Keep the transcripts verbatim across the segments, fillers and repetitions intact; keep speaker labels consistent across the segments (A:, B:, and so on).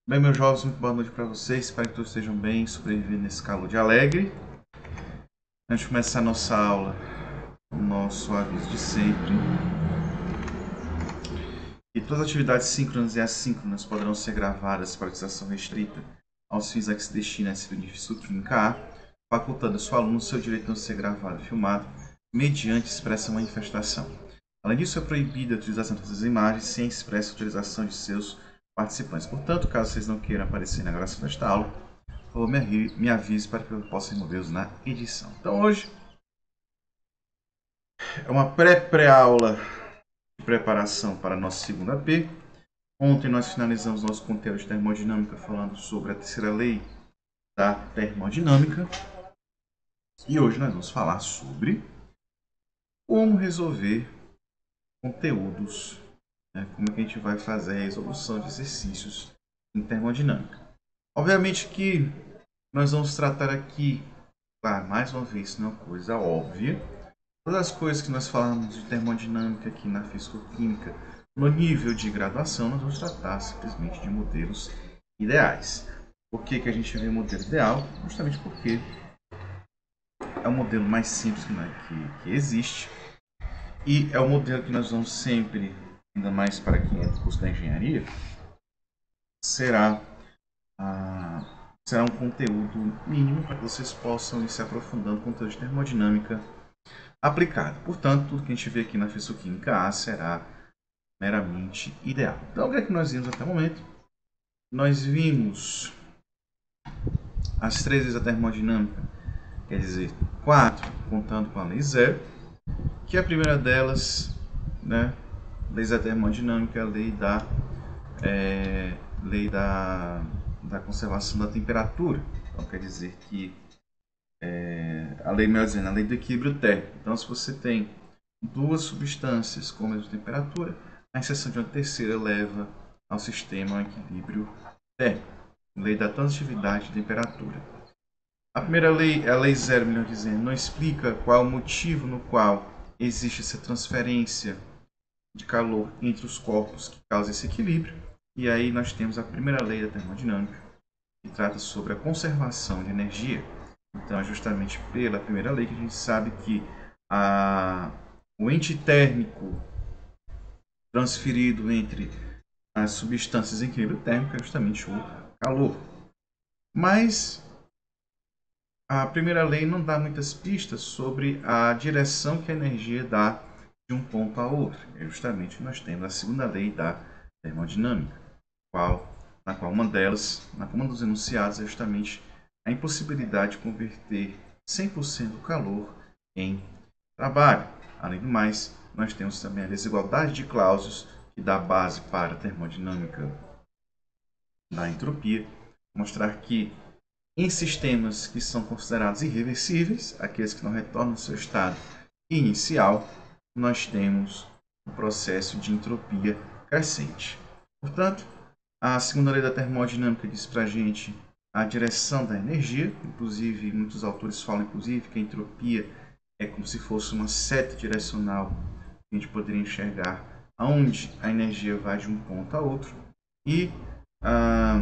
A: Bem, meus jovens, muito boa noite para vocês. Espero que todos estejam bem, sobrevivendo nesse calor de alegre. Antes de começar a nossa aula, o nosso aviso de sempre. E todas as atividades síncronas e assíncronas poderão ser gravadas para utilização restrita aos fins a que se destina esse benefício Clínica A, facultando ao seu aluno o seu direito de não ser gravado e filmado mediante expressa manifestação. Além disso, é proibida a utilização dessas imagens sem expressa utilização de seus participantes. Portanto, caso vocês não queiram aparecer na gravação desta aula, por favor, me, me avise para que eu possa removê-los na edição. Então, hoje é uma pré-pré-aula de preparação para a nossa segunda P. Ontem nós finalizamos nosso conteúdo de termodinâmica falando sobre a terceira lei da termodinâmica. E hoje nós vamos falar sobre como resolver conteúdos, né? Como é que a gente vai fazer a resolução de exercícios em termodinâmica. Obviamente que nós vamos tratar aqui, claro, mais uma vez, não é uma coisa óbvia, todas as coisas que nós falamos de termodinâmica aqui na físico-química, no nível de graduação, nós vamos tratar simplesmente de modelos ideais. Por que que a gente vê modelo ideal? Justamente porque é o modelo mais simples que, que existe e é o modelo que nós vamos sempre, ainda mais para quem é do curso da engenharia, será, ah, será um conteúdo mínimo para que vocês possam ir se aprofundando no conteúdo de termodinâmica aplicado. Portanto, tudo que a gente vê aqui na físico-química A será meramente ideal. Então, o que é que nós vimos até o momento? Nós vimos as três leis da termodinâmica, quer dizer, quatro, contando com a lei zero, que a primeira delas, né, lei da termodinâmica, é a lei da, é, lei da, da conservação da temperatura. Então, quer dizer que é, a lei, melhor dizendo, a lei do equilíbrio térmico. Então, se você tem duas substâncias com a mesma temperatura, a inserção de uma terceira leva ao sistema ao equilíbrio térmico. Lei da transitividade de temperatura. A primeira lei, a lei zero, melhor dizendo, não explica qual é o motivo no qual existe essa transferência de calor entre os corpos que causa esse equilíbrio. E aí nós temos a primeira lei da termodinâmica, que trata sobre a conservação de energia. Então, é justamente pela primeira lei que a gente sabe que a, o ente térmico transferido entre as substâncias em equilíbrio térmico é justamente o calor. Mas a primeira lei não dá muitas pistas sobre a direção que a energia dá de um ponto a outro. É justamente nós temos a segunda lei da termodinâmica, qual, na qual uma delas, na qual um dos enunciados é justamente a impossibilidade de converter cem por cento do calor em trabalho. Além do mais, nós temos também a desigualdade de Clausius, que dá base para a termodinâmica da entropia, mostrar que em sistemas que são considerados irreversíveis, aqueles que não retornam ao seu estado inicial, nós temos o processo de entropia crescente. Portanto, a segunda lei da termodinâmica diz para a gente a direção da energia, inclusive muitos autores falam inclusive que a entropia é como se fosse uma seta direcional que a gente poderia enxergar aonde a energia vai de um ponto a outro. E a,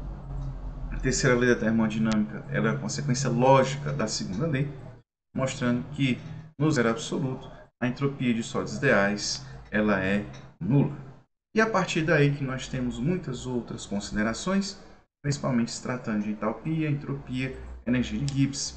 A: a terceira lei da termodinâmica ela é a consequência lógica da segunda lei, mostrando que no zero absoluto a entropia de sólidos ideais ela é nula. E a partir daí que nós temos muitas outras considerações, principalmente se tratando de entalpia, entropia, energia de Gibbs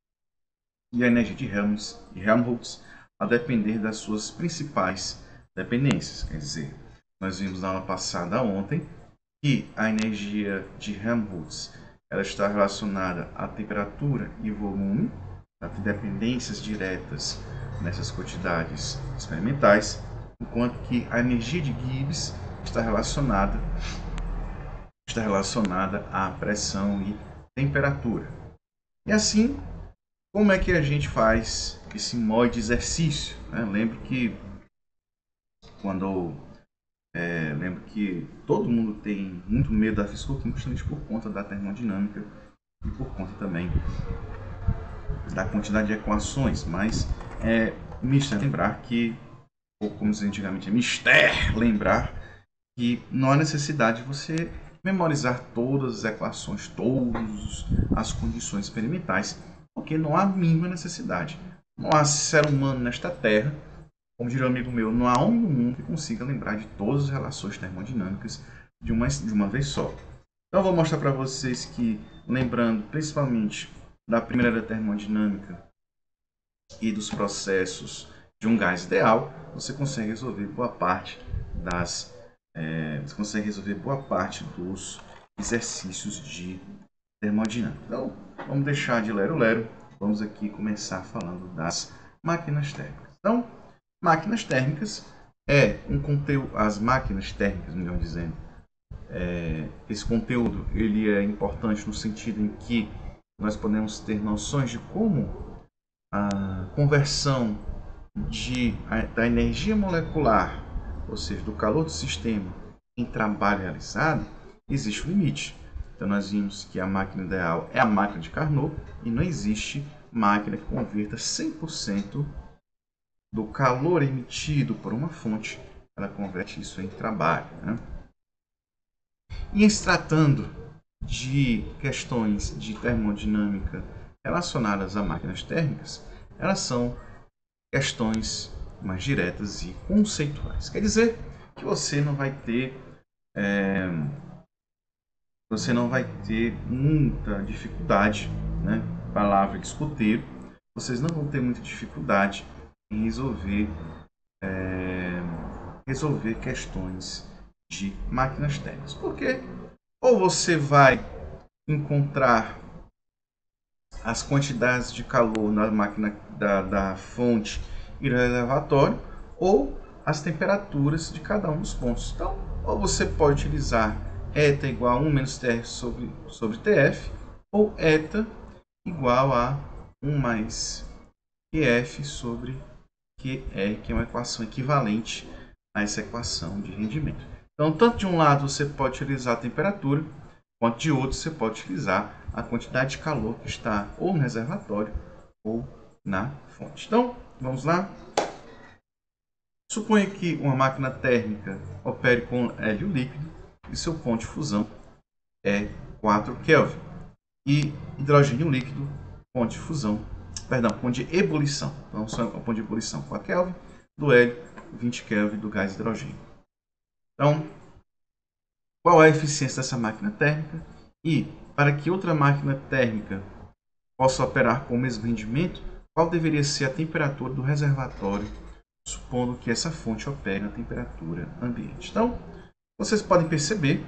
A: e a energia de Helmholtz, a depender das suas principais dependências. Quer dizer, nós vimos na aula passada ontem que a energia de Helmholtz ela está relacionada à temperatura e volume, tá? Dependências diretas nessas quantidades experimentais, enquanto que a energia de Gibbs está relacionada está relacionada à pressão e temperatura. E assim, como é que a gente faz esse modo de exercício? Né? Lembro que quando é, lembro que todo mundo tem muito medo da físico-química justamente por conta da termodinâmica e por conta também da quantidade de equações, mas é mister lembrar que, ou como se antigamente é mister lembrar que não há necessidade de você memorizar todas as equações, todas as condições experimentais, porque não há a mínima necessidade. Não há ser humano nesta Terra, como diria um amigo meu, não há homem no mundo que consiga lembrar de todas as relações termodinâmicas de uma, de uma vez só. Então eu vou mostrar para vocês que, lembrando principalmente da primeira termodinâmica e dos processos de um gás ideal, você consegue resolver boa parte das é, você consegue resolver boa parte dos exercícios de termodinâmica. Então, vamos deixar de lero-lero, vamos aqui começar falando das máquinas térmicas. Então, máquinas térmicas é um conteúdo, as máquinas térmicas, melhor dizendo, é, esse conteúdo ele é importante no sentido em que nós podemos ter noções de como a conversão de, a, da energia molecular, ou seja, do calor do sistema, em trabalho realizado, existe um limite. Então nós vimos que a máquina ideal é a máquina de Carnot e não existe máquina que converta cem por cento do calor emitido por uma fonte, ela converte isso em trabalho, né? E em se tratando de questões de termodinâmica relacionadas a máquinas térmicas, elas são questões mais diretas e conceituais. Quer dizer que você não vai ter é, você não vai ter muita dificuldade, né? Palavra de escoteiro, vocês não vão ter muita dificuldade em resolver é, resolver questões de máquinas térmicas. Porque ou você vai encontrar as quantidades de calor na máquina da, da fonte e do reservatório, ou as temperaturas de cada um dos pontos. Então, ou você pode utilizar eta igual a um menos T sobre, sobre T F, ou eta igual a um mais Q F sobre Q R, que é uma equação equivalente a essa equação de rendimento. Então, tanto de um lado você pode utilizar a temperatura, quanto de outro você pode utilizar a quantidade de calor que está ou no reservatório ou na fonte. Então, vamos lá. Suponha que uma máquina térmica opere com hélio líquido e seu ponto de fusão é quatro Kelvin. E hidrogênio líquido, ponto de fusão, perdão, ponto de ebulição. Então, o ponto de ebulição quatro Kelvin, do hélio vinte Kelvin do gás hidrogênio. Então, qual é a eficiência dessa máquina térmica? E, para que outra máquina térmica possa operar com o mesmo rendimento, qual deveria ser a temperatura do reservatório, supondo que essa fonte opere na temperatura ambiente? Então, vocês podem perceber,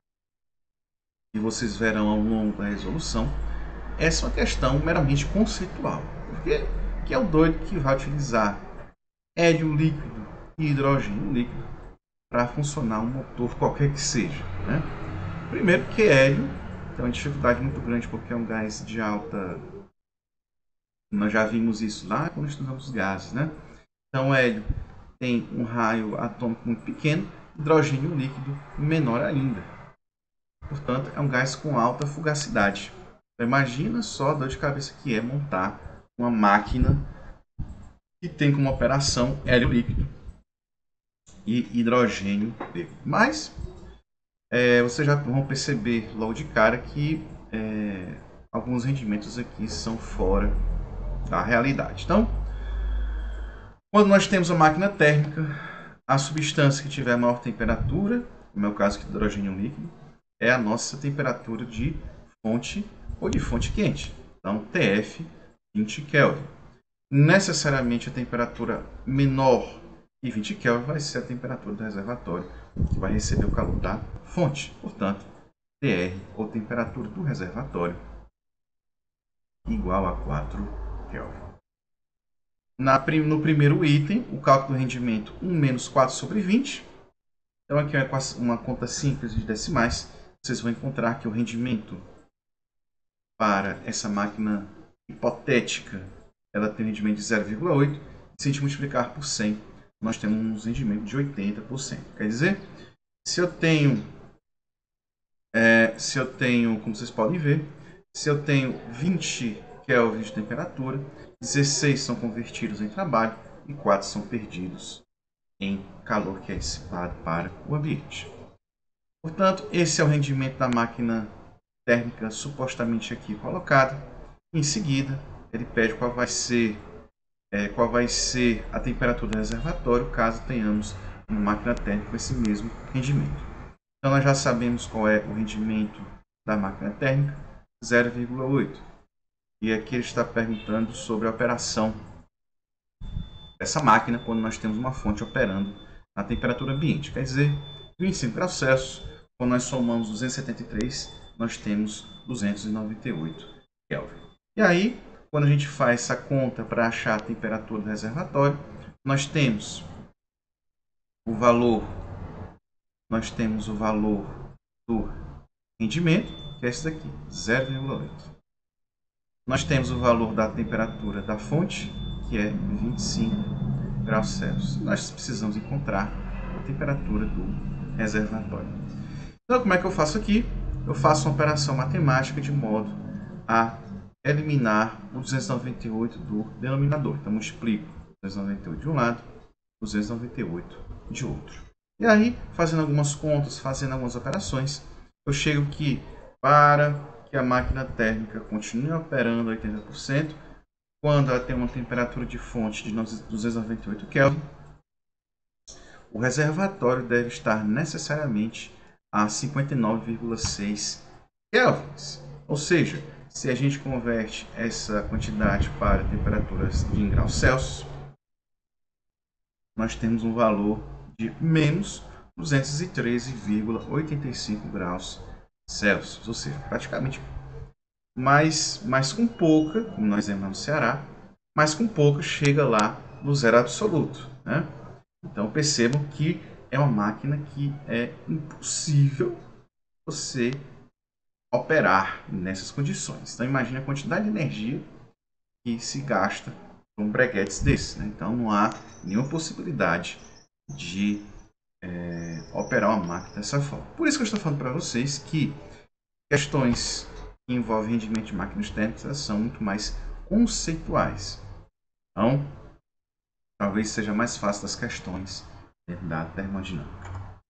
A: e vocês verão ao longo da resolução, essa é uma questão meramente conceitual. Porque que é o doido que vai utilizar hélio líquido e hidrogênio líquido para funcionar um motor qualquer que seja, né? Primeiro que hélio tem uma dificuldade muito grande porque é um gás de alta... Nós já vimos isso lá quando estudamos os gases, né? Então hélio tem um raio atômico muito pequeno, hidrogênio líquido menor ainda. Portanto, é um gás com alta fugacidade. Então, imagina só a dor de cabeça que é montar uma máquina que tem como operação hélio líquido e hidrogênio líquido. Mas é, vocês já vão perceber logo de cara que é, alguns rendimentos aqui são fora da realidade. Então, quando nós temos a máquina térmica, a substância que tiver maior temperatura, no meu caso que é hidrogênio líquido, é a nossa temperatura de fonte ou de fonte quente. Então, T F vinte Kelvin. Necessariamente a temperatura menor que vinte Kelvin vai ser a temperatura do reservatório, que vai receber o calor da fonte. Portanto, T R, ou temperatura do reservatório, igual a quatro Kelvin. Na, no primeiro item, o cálculo do rendimento um menos quatro sobre vinte. Então, aqui é uma conta simples de decimais. Vocês vão encontrar que o rendimento para essa máquina hipotética, ela tem um rendimento de zero vírgula oito. Se a gente multiplicar por cem, nós temos um rendimento de oitenta por cento. Quer dizer, se eu tenho, é, se eu tenho, como vocês podem ver, se eu tenho vinte Kelvin de temperatura, dezesseis são convertidos em trabalho e quatro são perdidos em calor que é dissipado para o ambiente. Portanto, esse é o rendimento da máquina térmica supostamente aqui colocada. Em seguida, ele pede qual vai ser, é, qual vai ser a temperatura do reservatório caso tenhamos uma máquina térmica com esse mesmo rendimento. Então, nós já sabemos qual é o rendimento da máquina térmica, zero vírgula oito. E aqui ele está perguntando sobre a operação dessa máquina quando nós temos uma fonte operando na temperatura ambiente. Quer dizer, vinte e cinco graus Celsius, quando nós somamos duzentos e setenta e três, nós temos duzentos e noventa e oito Kelvin. E aí, quando a gente faz essa conta para achar a temperatura do reservatório, nós temos o valor, nós temos o valor do rendimento, que é esse daqui, zero vírgula oito. Nós temos o valor da temperatura da fonte, que é vinte e cinco graus Celsius. Nós precisamos encontrar a temperatura do reservatório. Então, como é que eu faço aqui? Eu faço uma operação matemática de modo a eliminar o duzentos e noventa e oito do denominador. Então, multiplico duzentos e noventa e oito de um lado, duzentos e noventa e oito de outro. E aí, fazendo algumas contas, fazendo algumas operações, eu chego que para que a máquina térmica continue operando a oitenta por cento, quando ela tem uma temperatura de fonte de duzentos e noventa e oito Kelvin, o reservatório deve estar necessariamente a cinquenta e nove vírgula seis kelvins. Ou seja, se a gente converte essa quantidade para temperaturas em graus Celsius, nós temos um valor de menos duzentos e treze vírgula oitenta e cinco graus Celsius. Ou seja, praticamente mais, mais com pouca, como nós vemos no Ceará, mas com pouca chega lá no zero absoluto, né? Então percebam que é uma máquina que é impossível você operar nessas condições. Então imagine a quantidade de energia que se gasta com breguetes desses, né? Então não há nenhuma possibilidade de é, operar uma máquina dessa forma. Por isso que eu estou falando para vocês que questões que envolvem rendimento de máquinas térmicas são muito mais conceituais. Então, talvez seja mais fácil das questões da termodinâmica.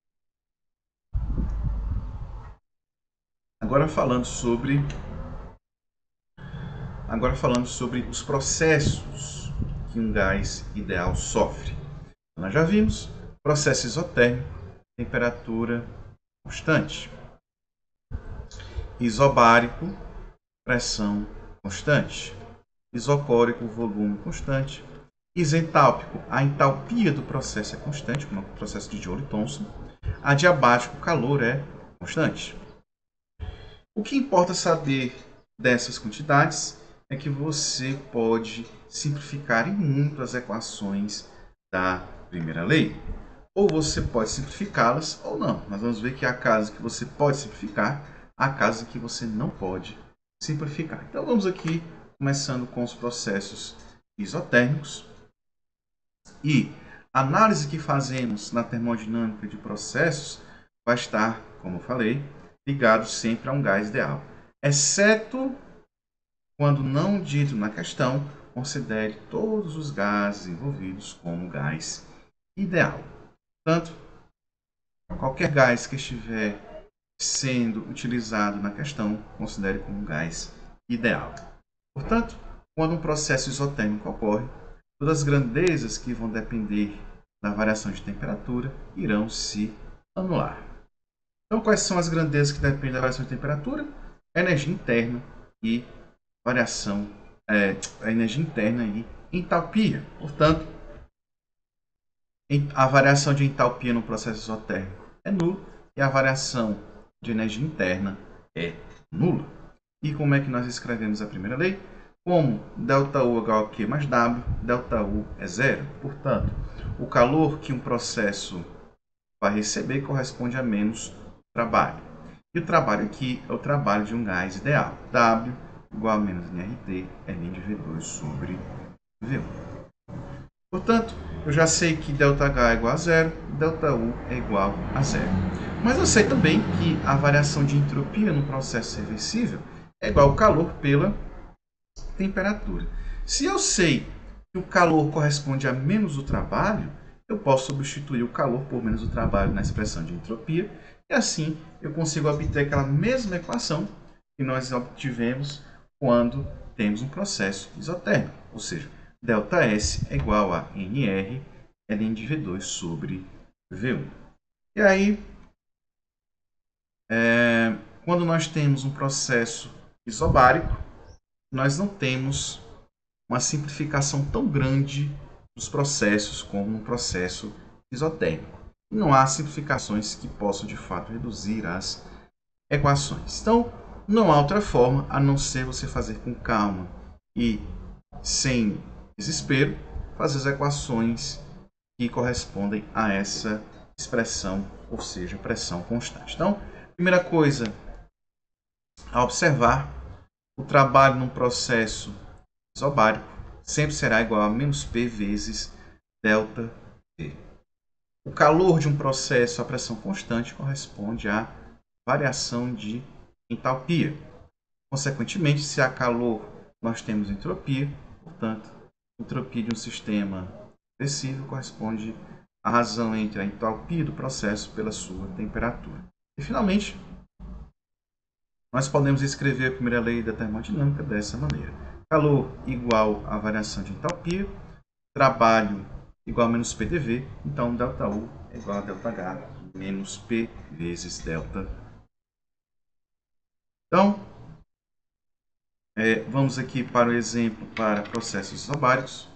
A: Agora falando sobre agora falando sobre os processos que um gás ideal sofre. Nós já vimos processo isotérmico, temperatura constante. Isobárico, pressão constante. Isocórico, volume constante. Isentálpico, a entalpia do processo é constante, como é o processo de Joule-Thomson. Adiabático, o calor é constante. O que importa saber dessas quantidades é que você pode simplificar em muito as equações da primeira lei. Ou você pode simplificá-las ou não. Nós vamos ver que há casos que você pode simplificar, há casos que você não pode simplificar. Então vamos aqui, começando com os processos isotérmicos. E a análise que fazemos na termodinâmica de processos vai estar, como eu falei, ligado sempre a um gás ideal. Exceto quando não dito na questão, considere todos os gases envolvidos como gás ideal. Portanto, qualquer gás que estiver sendo utilizado na questão, considere como gás ideal. Portanto, quando um processo isotérmico ocorre, todas as grandezas que vão depender da variação de temperatura irão se anular. Então, quais são as grandezas que dependem da variação de temperatura? A energia interna e variação, é, a energia interna e entalpia. Portanto, a variação de entalpia no processo isotérmico é nula e a variação de energia interna é nula. E como é que nós escrevemos a primeira lei? Como ΔU igual a Q mais W, ΔU é zero. Portanto, o calor que um processo vai receber corresponde a menos trabalho. E o trabalho aqui é o trabalho de um gás ideal. W igual a menos N R T, N de V dois sobre V um. Portanto, eu já sei que ΔH é igual a zero, ΔU é igual a zero. Mas eu sei também que a variação de entropia no processo reversível é igual ao calor pela temperatura. Se eu sei que o calor corresponde a menos o trabalho, eu posso substituir o calor por menos o trabalho na expressão de entropia E assim eu consigo obter aquela mesma equação que nós obtivemos quando temos um processo isotérmico. Ou seja, ΔS é igual a N R ln de V dois sobre V um. E aí, é, quando nós temos um processo isobárico, nós não temos uma simplificação tão grande dos processos como um processo isotérmico. E não há simplificações que possam, de fato, reduzir as equações. Então, não há outra forma a não ser você fazer com calma e sem desespero, fazer as equações que correspondem a essa expressão, ou seja, pressão constante. Então, primeira coisa a observar, o trabalho num processo isobárico sempre será igual a menos P vezes ΔT. O calor de um processo à pressão constante corresponde à variação de entalpia. Consequentemente, se há calor, nós temos entropia. Portanto, a entropia de um sistema acessível corresponde à razão entre a entalpia do processo pela sua temperatura. E, finalmente, nós podemos escrever a primeira lei da termodinâmica dessa maneira. Calor igual à variação de entalpia, trabalho igual a menos P dV, então ΔU é igual a ΔH menos P vezes ΔT. Então, é, vamos aqui para o exemplo para processos isobáricos.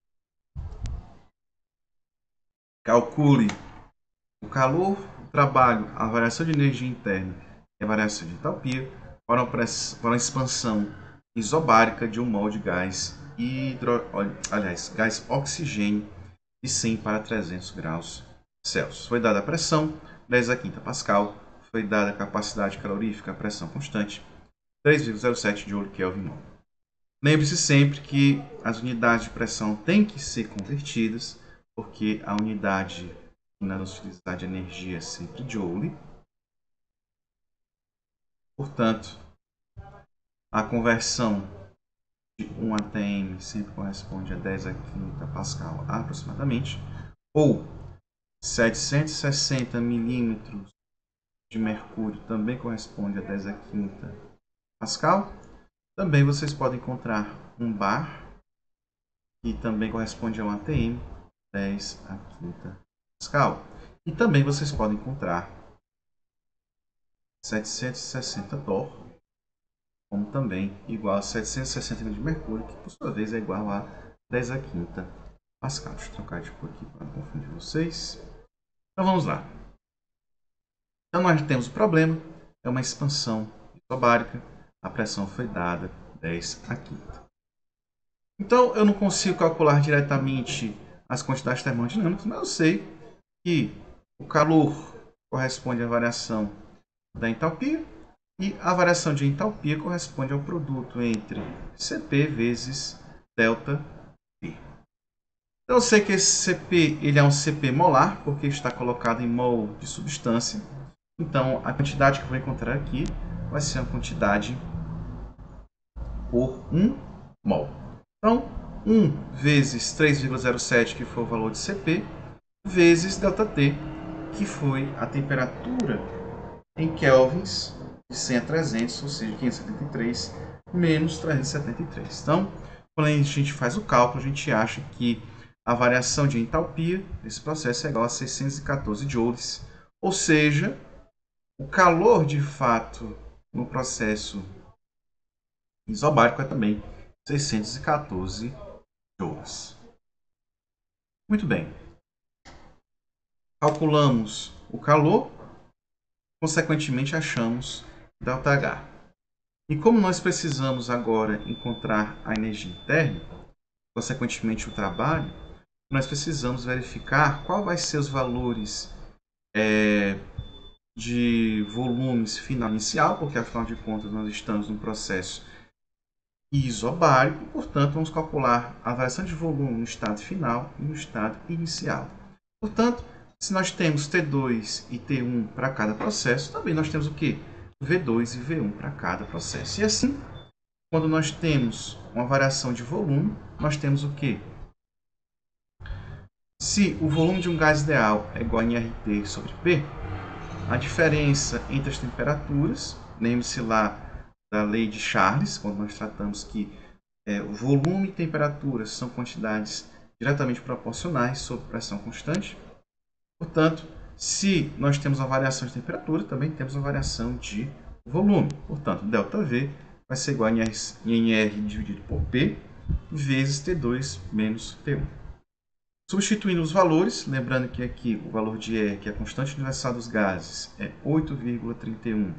A: Calcule o calor, o trabalho, a variação de energia interna e a variação de entalpia para uma, para uma expansão isobárica de um mol de gás hidro, aliás, gás oxigênio de cem para trezentos graus Celsius. Foi dada a pressão, dez a quinta Pascal, foi dada a capacidade calorífica, a pressão constante, três vírgula zero sete Joule Kelvin mol. Lembre-se sempre que as unidades de pressão têm que ser convertidas, porque a unidade que nós vamos utilizar de energia é sempre Joule. Portanto, a conversão de um atm sempre corresponde a dez a quinta Pascal aproximadamente, ou setecentos e sessenta milímetros de mercúrio também corresponde a dez a quinta Pascal. Também vocês podem encontrar um bar, que também corresponde a um atm, dez a quinta Pascal. E também vocês podem encontrar setecentos e sessenta torr, como também igual a setecentos e sessenta de mercúrio, que por sua vez é igual a dez a quinta Pascal. Deixa eu trocar de cor aqui para não confundir vocês. Então vamos lá. Então nós temos o problema, é uma expansão isobárica, a pressão foi dada dez a quinta. Então eu não consigo calcular diretamente as quantidades termodinâmicas, mas eu sei que o calor corresponde à variação da entalpia e a variação de entalpia corresponde ao produto entre C P vezes ΔT. Então eu sei que esse C P ele é um C P molar, porque está colocado em mol de substância. Então a quantidade que eu vou encontrar aqui vai ser uma quantidade por um mol. Então um vezes três vírgula zero sete, que foi o valor de C P, vezes ΔT, que foi a temperatura em kelvins de cem a trezentos, ou seja, quinhentos e setenta e três menos trezentos e setenta e três. Então, quando a gente faz o cálculo, a gente acha que a variação de entalpia desse processo é igual a seiscentos e quatorze joules, ou seja, o calor de fato no processo isobárico é também seiscentos e quatorze joules. Muito bem. Calculamos o calor, consequentemente achamos ΔH. E como nós precisamos agora encontrar a energia interna, consequentemente o trabalho, nós precisamos verificar qual vai ser os valores é, de volumes final inicial, porque afinal de contas nós estamos num processo isobárico, e, portanto vamos calcular a variação de volume no estado final e no estado inicial. Portanto, se nós temos T dois e T um para cada processo, também nós temos o quê? V dois e V um para cada processo. E assim, quando nós temos uma variação de volume, nós temos o quê? Se o volume de um gás ideal é igual a N R T sobre P, a diferença entre as temperaturas. Lembre-se lá da lei de Charles, quando nós tratamos que é, o volume e temperatura são quantidades diretamente proporcionais sob pressão constante. Portanto, se nós temos uma variação de temperatura, também temos uma variação de volume. Portanto, ΔV vai ser igual a N R dividido por P vezes T dois menos T um. Substituindo os valores, lembrando que aqui o valor de R, que é a constante universal dos gases, é oito vírgula trinta e um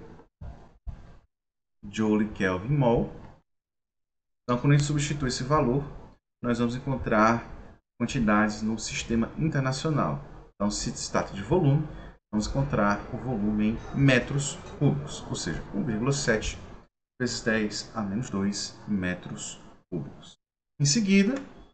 A: Joule Kelvin mol. Então, quando a gente substitui esse valor, nós vamos encontrar quantidades no sistema internacional. Então, se trata de volume, vamos encontrar o volume em metros cúbicos, ou seja, um vírgula sete vezes dez a menos dois metros cúbicos. Em seguida,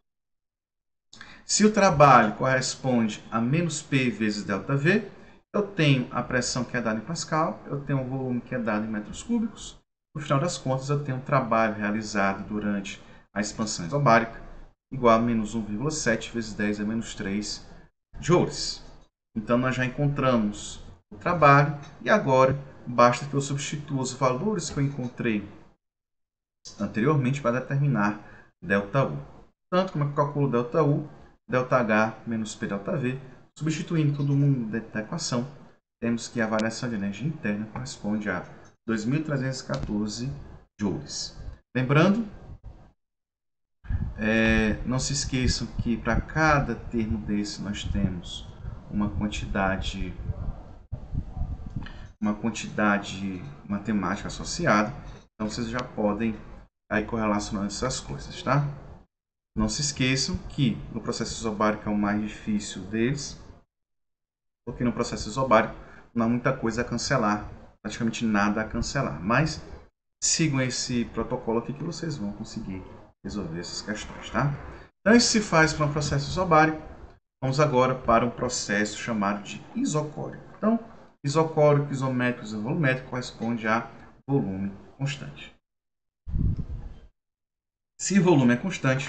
A: se o trabalho corresponde a menos P vezes ΔV, eu tenho a pressão que é dada em Pascal, eu tenho o volume que é dado em metros cúbicos. No final das contas, eu tenho um trabalho realizado durante a expansão isobárica igual a menos um vírgula sete vezes dez a menos três joules. Então, nós já encontramos o trabalho e agora basta que eu substitua os valores que eu encontrei anteriormente para determinar ΔU. Tanto como é que eu calculo ΔU, ΔH menos PΔV, substituindo todo mundo dentro da equação, temos que a variação de energia interna corresponde a dois mil trezentos e quatorze joules. Lembrando, é, não se esqueçam que para cada termo desse nós temos uma quantidade, uma quantidade matemática associada. Então vocês já podem aí correlacionar essas coisas, tá? Não se esqueçam que no processo isobárico é o mais difícil deles, porque no processo isobárico não há muita coisa a cancelar, praticamente nada a cancelar. Mas sigam esse protocolo aqui que vocês vão conseguir resolver essas questões, tá? Então isso se faz para um processo isobárico. Vamos agora para um processo chamado de isocórico. Então, isocórico, isométrico e volumétrico corresponde a volume constante. Se volume é constante,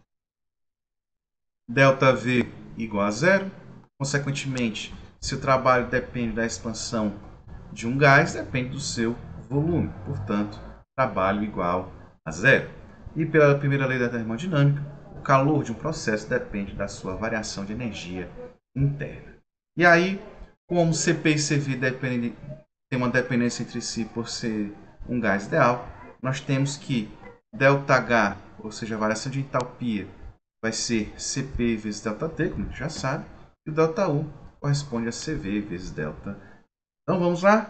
A: ΔV igual a zero. Consequentemente, se o trabalho depende da expansão de um gás, depende do seu volume. Portanto, trabalho igual a zero. E pela primeira lei da termodinâmica, o calor de um processo depende da sua variação de energia interna. E aí, como C P e C V dependem, tem uma dependência entre si por ser um gás ideal, nós temos que ΔH, ou seja, a variação de entalpia, vai ser C P vezes ΔT, como a gente já sabe, e o ΔU corresponde a C V vezes ΔT. Então vamos lá?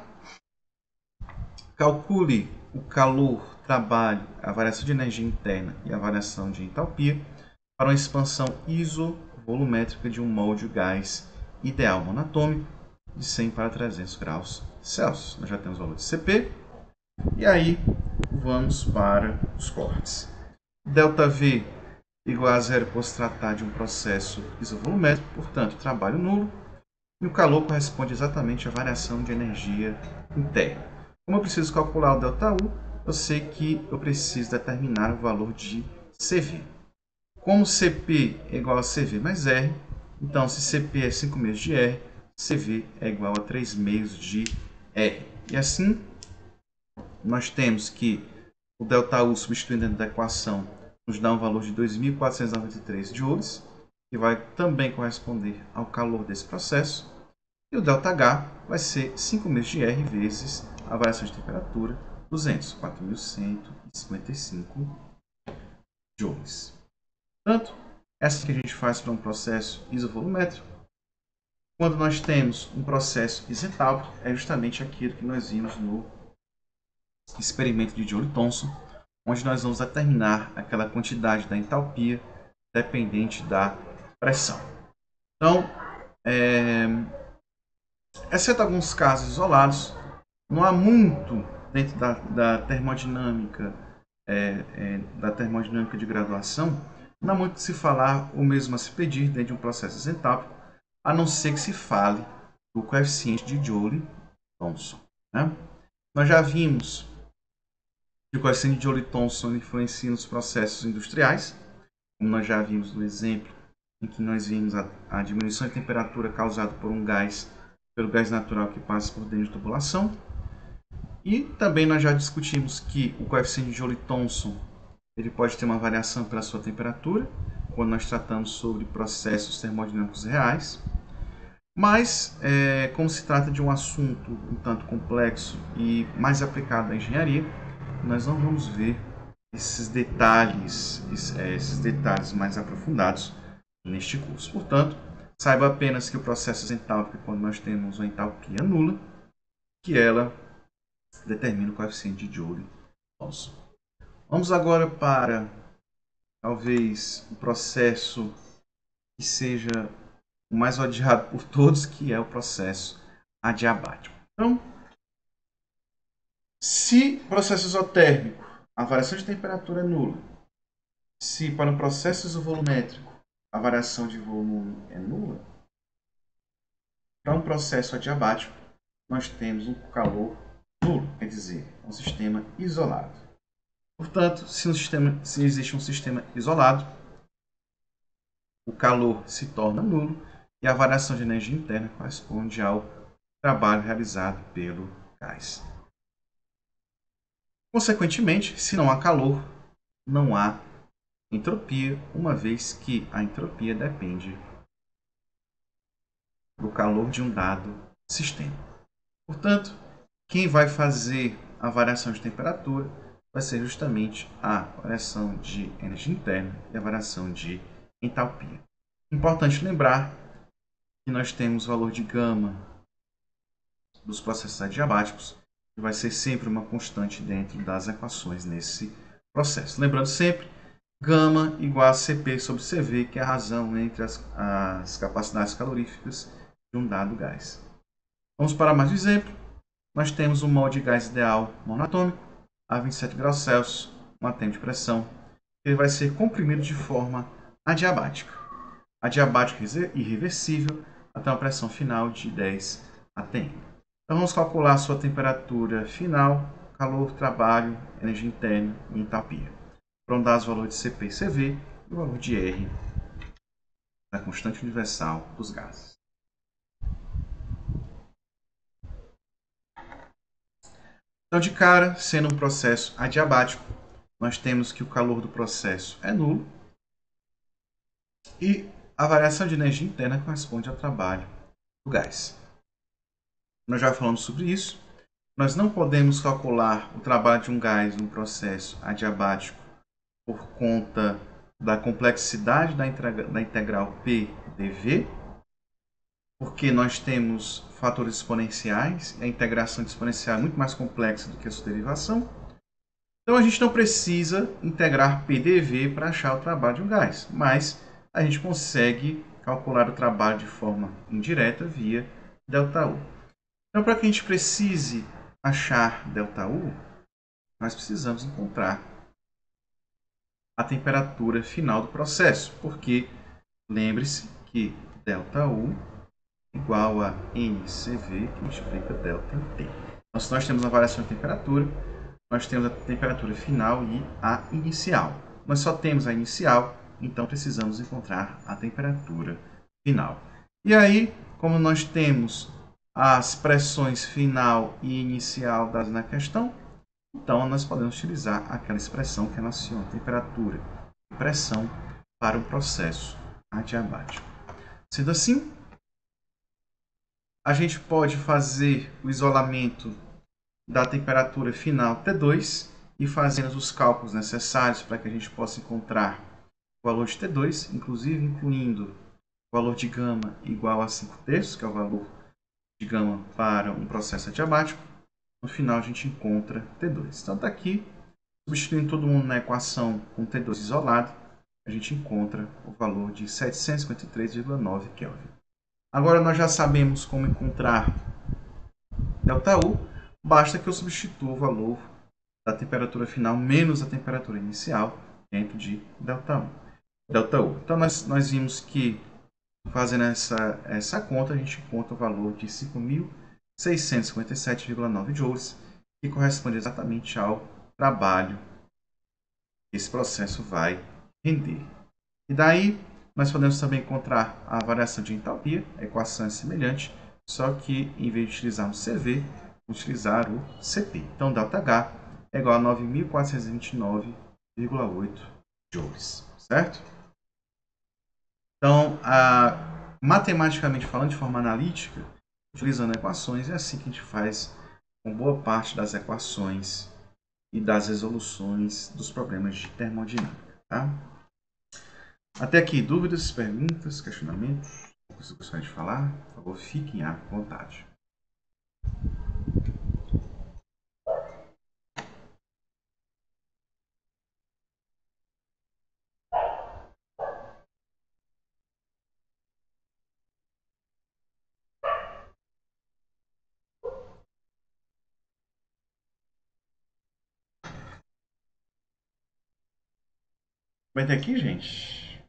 A: Calcule o calor, trabalho, a variação de energia interna e a variação de entalpia para uma expansão isovolumétrica de um mol de gás ideal monatômico de cem para trezentos graus Celsius. Nós já temos o valor de C P. E aí vamos para os cortes. ΔV igual a zero por se tratar de um processo isovolumétrico, portanto, trabalho nulo. E o calor corresponde exatamente à variação de energia interna. Como eu preciso calcular o ΔU, eu sei que eu preciso determinar o valor de C V. Como C P é igual a C V mais R, então se C P é cinco meios de R, C V é igual a três meios de R. E assim, nós temos que o ΔU substituindo dentro da equação nos dá um valor de dois mil quatrocentos e noventa e três joules, que vai também corresponder ao calor desse processo. E o ΔH vai ser cinco meios de R vezes a variação de temperatura, duzentos, quatro mil cento e cinquenta e cinco joules. Portanto, essa que a gente faz para um processo isovolumétrico. Quando nós temos um processo isentálpico, é justamente aquilo que nós vimos no experimento de Joule-Thomson, onde nós vamos determinar aquela quantidade da entalpia dependente da pressão. Então, é, exceto alguns casos isolados, não há muito dentro da, da termodinâmica é, é, da termodinâmica de graduação, não há muito que se falar ou mesmo a se pedir dentro de um processo isentálpico, a não ser que se fale do coeficiente de Joule-Thomson, né? Nós já vimos que o coeficiente de Joule-Thomson influencia nos processos industriais, como nós já vimos no exemplo em que nós vimos a, a diminuição de temperatura causada por um gás pelo gás natural que passa por dentro de tubulação. E também nós já discutimos que o coeficiente de Joule-Thomson ele pode ter uma variação pela sua temperatura, quando nós tratamos sobre processos termodinâmicos reais. Mas, é, como se trata de um assunto um tanto complexo e mais aplicado à engenharia, nós não vamos ver esses detalhes, esses detalhes mais aprofundados neste curso. Portanto, saiba apenas que o processo entálpico, quando nós temos uma entalpia nula, que ela determina o coeficiente de Joule-Thomson. Vamos agora para, talvez, o processo que seja o mais odiado por todos, que é o processo adiabático. Então, se processo isotérmico, a variação de temperatura é nula, se para um processo isovolumétrico a variação de volume é nula, para um processo adiabático nós temos um calor nulo, quer dizer, um sistema isolado. Portanto, se, um sistema, se existe um sistema isolado, o calor se torna nulo e a variação de energia interna corresponde ao trabalho realizado pelo gás. Consequentemente, se não há calor, não há entropia, uma vez que a entropia depende do calor de um dado sistema. Portanto, quem vai fazer a variação de temperatura vai ser justamente a variação de energia interna e a variação de entalpia. Importante lembrar que nós temos o valor de gama dos processos adiabáticos, que vai ser sempre uma constante dentro das equações nesse processo. Lembrando sempre, gama igual a C P sobre C V, que é a razão entre as, as capacidades caloríficas de um dado gás. Vamos para mais um exemplo. Nós temos um mol de gás ideal monatômico a vinte e sete graus Celsius, um atm de pressão. Ele vai ser comprimido de forma adiabática. Adiabático irreversível até uma pressão final de dez atm. Então vamos calcular a sua temperatura final, calor, trabalho, energia interna e entalpia. Vamos dar os valores de C P e C V e o valor de R da constante universal dos gases. Então, de cara, sendo um processo adiabático, nós temos que o calor do processo é nulo e a variação de energia interna corresponde ao trabalho do gás. Nós já falamos sobre isso. Nós não podemos calcular o trabalho de um gás num processo adiabático por conta da complexidade da integral P dV, porque nós temos fatores exponenciais, e a integração exponencial é muito mais complexa do que a sua derivação. Então a gente não precisa integrar P dV para achar o trabalho de um gás, mas a gente consegue calcular o trabalho de forma indireta via ΔU. Então, para que a gente precise achar ΔU, nós precisamos encontrar a temperatura final do processo, porque lembre-se que ΔU igual a N C V, que multiplica ΔT. Então, se nós temos uma variação de temperatura, nós temos a temperatura final e a inicial. Nós só temos a inicial, então precisamos encontrar a temperatura final. E aí, como nós temos as pressões final e inicial dadas na questão, então nós podemos utilizar aquela expressão que relaciona temperatura e pressão para um processo adiabático. Sendo assim, a gente pode fazer o isolamento da temperatura final T dois e fazendo os cálculos necessários para que a gente possa encontrar o valor de T dois, inclusive incluindo o valor de gama igual a cinco terços, que é o valor de gama para um processo adiabático. No final a gente encontra T dois. Então está aqui, substituindo todo mundo na equação com T dois isolado, a gente encontra o valor de setecentos e cinquenta e três vírgula nove Kelvin. Agora nós já sabemos como encontrar ΔU, basta que eu substitua o valor da temperatura final menos a temperatura inicial dentro de ΔU. ΔU. Então nós, nós vimos que fazendo essa, essa conta, a gente encontra o valor de cinco mil seiscentos e cinquenta e sete vírgula nove joules, que corresponde exatamente ao trabalho que esse processo vai render. E daí nós podemos também encontrar a variação de entalpia, a equação é semelhante, só que em vez de utilizar o C V, utilizar o C P. Então, ΔH é igual a nove mil quatrocentos e vinte e nove vírgula oito joules, certo? Então, a, matematicamente falando, de forma analítica, utilizando equações, é assim que a gente faz com boa parte das equações e das resoluções dos problemas de termodinâmica. Tá? Até aqui, dúvidas, perguntas, questionamentos? O que você gostaria de falar? Por favor, fiquem à vontade. Vai ter aqui, gente?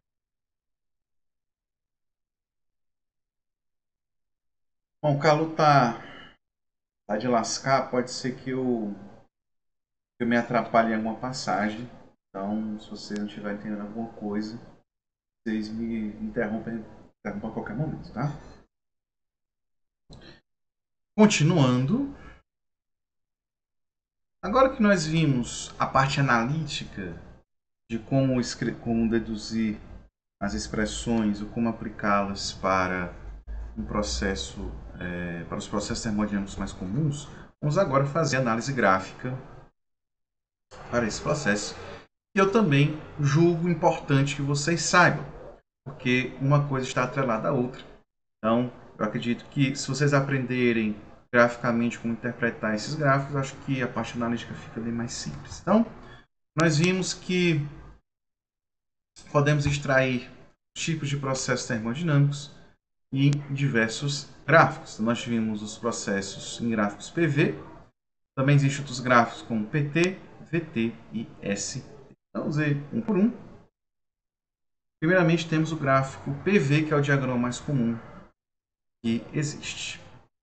A: Bom, o calor tá, tá de lascar. Pode ser que eu, que eu me atrapalhe em alguma passagem. Então, se você não estiver entendendo alguma coisa, vocês me interrompem, interrompem a qualquer momento, tá? Continuando. Agora que nós vimos a parte analítica de como, como deduzir as expressões ou como aplicá-las para um processo, é, para os processos termodinâmicos mais comuns, vamos agora fazer análise gráfica para esse processo. E eu também julgo importante que vocês saibam, porque uma coisa está atrelada à outra. Então, eu acredito que se vocês aprenderem graficamente como interpretar esses gráficos, acho que a parte analítica fica bem mais simples. Então, nós vimos que podemos extrair tipos de processos termodinâmicos em diversos gráficos. Então, nós tivemos os processos em gráficos P V, também existem outros gráficos como P T, V T e S T. Então, vamos ver um por um. Primeiramente, temos o gráfico P V, que é o diagrama mais comum que existe.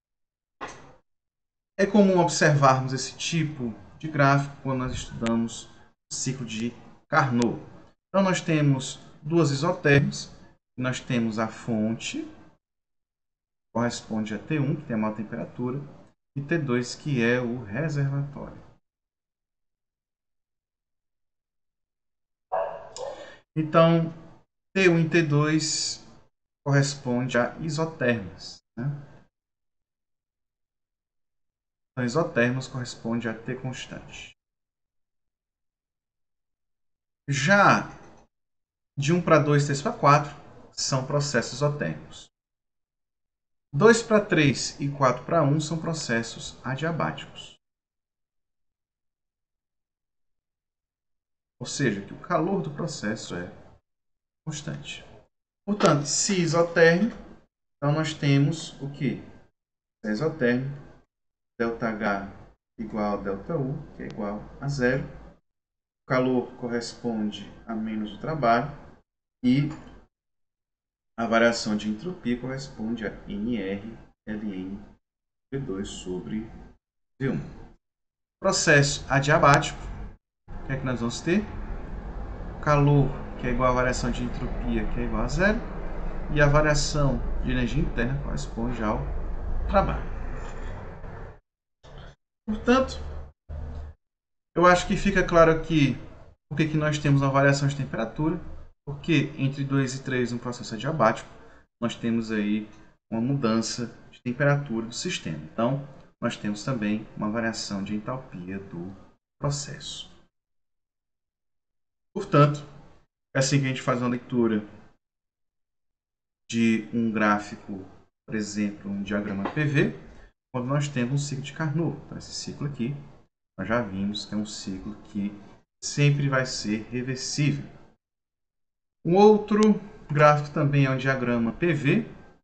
A: É comum observarmos esse tipo de gráfico quando nós estudamos o ciclo de Carnot. Então, nós temos duas isotérmicas. Nós temos a fonte, que corresponde a T um, que tem a maior temperatura, e T dois, que é o reservatório. Então, T um e T dois corresponde a isotérmicas, né? Então, isotérmicas corresponde a T constante. Já de um para dois, três para quatro são processos isotérmicos. dois para três e quatro para um são processos adiabáticos. Ou seja, que o calor do processo é constante. Portanto, se isotérmico, então nós temos o que? Se é isotérmico, ΔH igual a ΔU, que é igual a zero. O calor corresponde a menos o trabalho e a variação de entropia corresponde a N R ln V dois sobre V um. Processo adiabático, o que é que nós vamos ter? Calor, que é igual a variação de entropia, que é igual a zero, e a variação de energia interna corresponde ao trabalho. Portanto, eu acho que fica claro aqui por que nós temos uma variação de temperatura, porque entre dois e três, no processo adiabático, nós temos aí uma mudança de temperatura do sistema. Então, nós temos também uma variação de entalpia do processo. Portanto, é assim que a gente faz uma leitura de um gráfico, por exemplo, um diagrama P V, quando nós temos um ciclo de Carnot. Então, esse ciclo aqui, nós já vimos que é um ciclo que sempre vai ser reversível. Um outro gráfico também é um diagrama P V,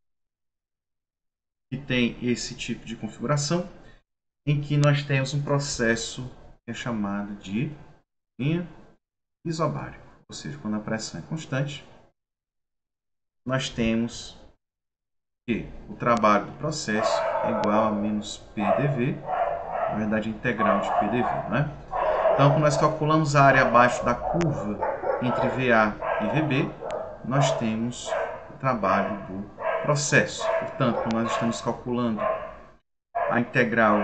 A: que tem esse tipo de configuração, em que nós temos um processo que é chamado de isobárico. Ou seja, quando a pressão é constante, nós temos que o trabalho do processo é igual a menos P dV, na verdade integral de P dV, né? Então, quando nós calculamos a área abaixo da curva entre V A e V B, nós temos o trabalho do processo. Portanto, nós estamos calculando a integral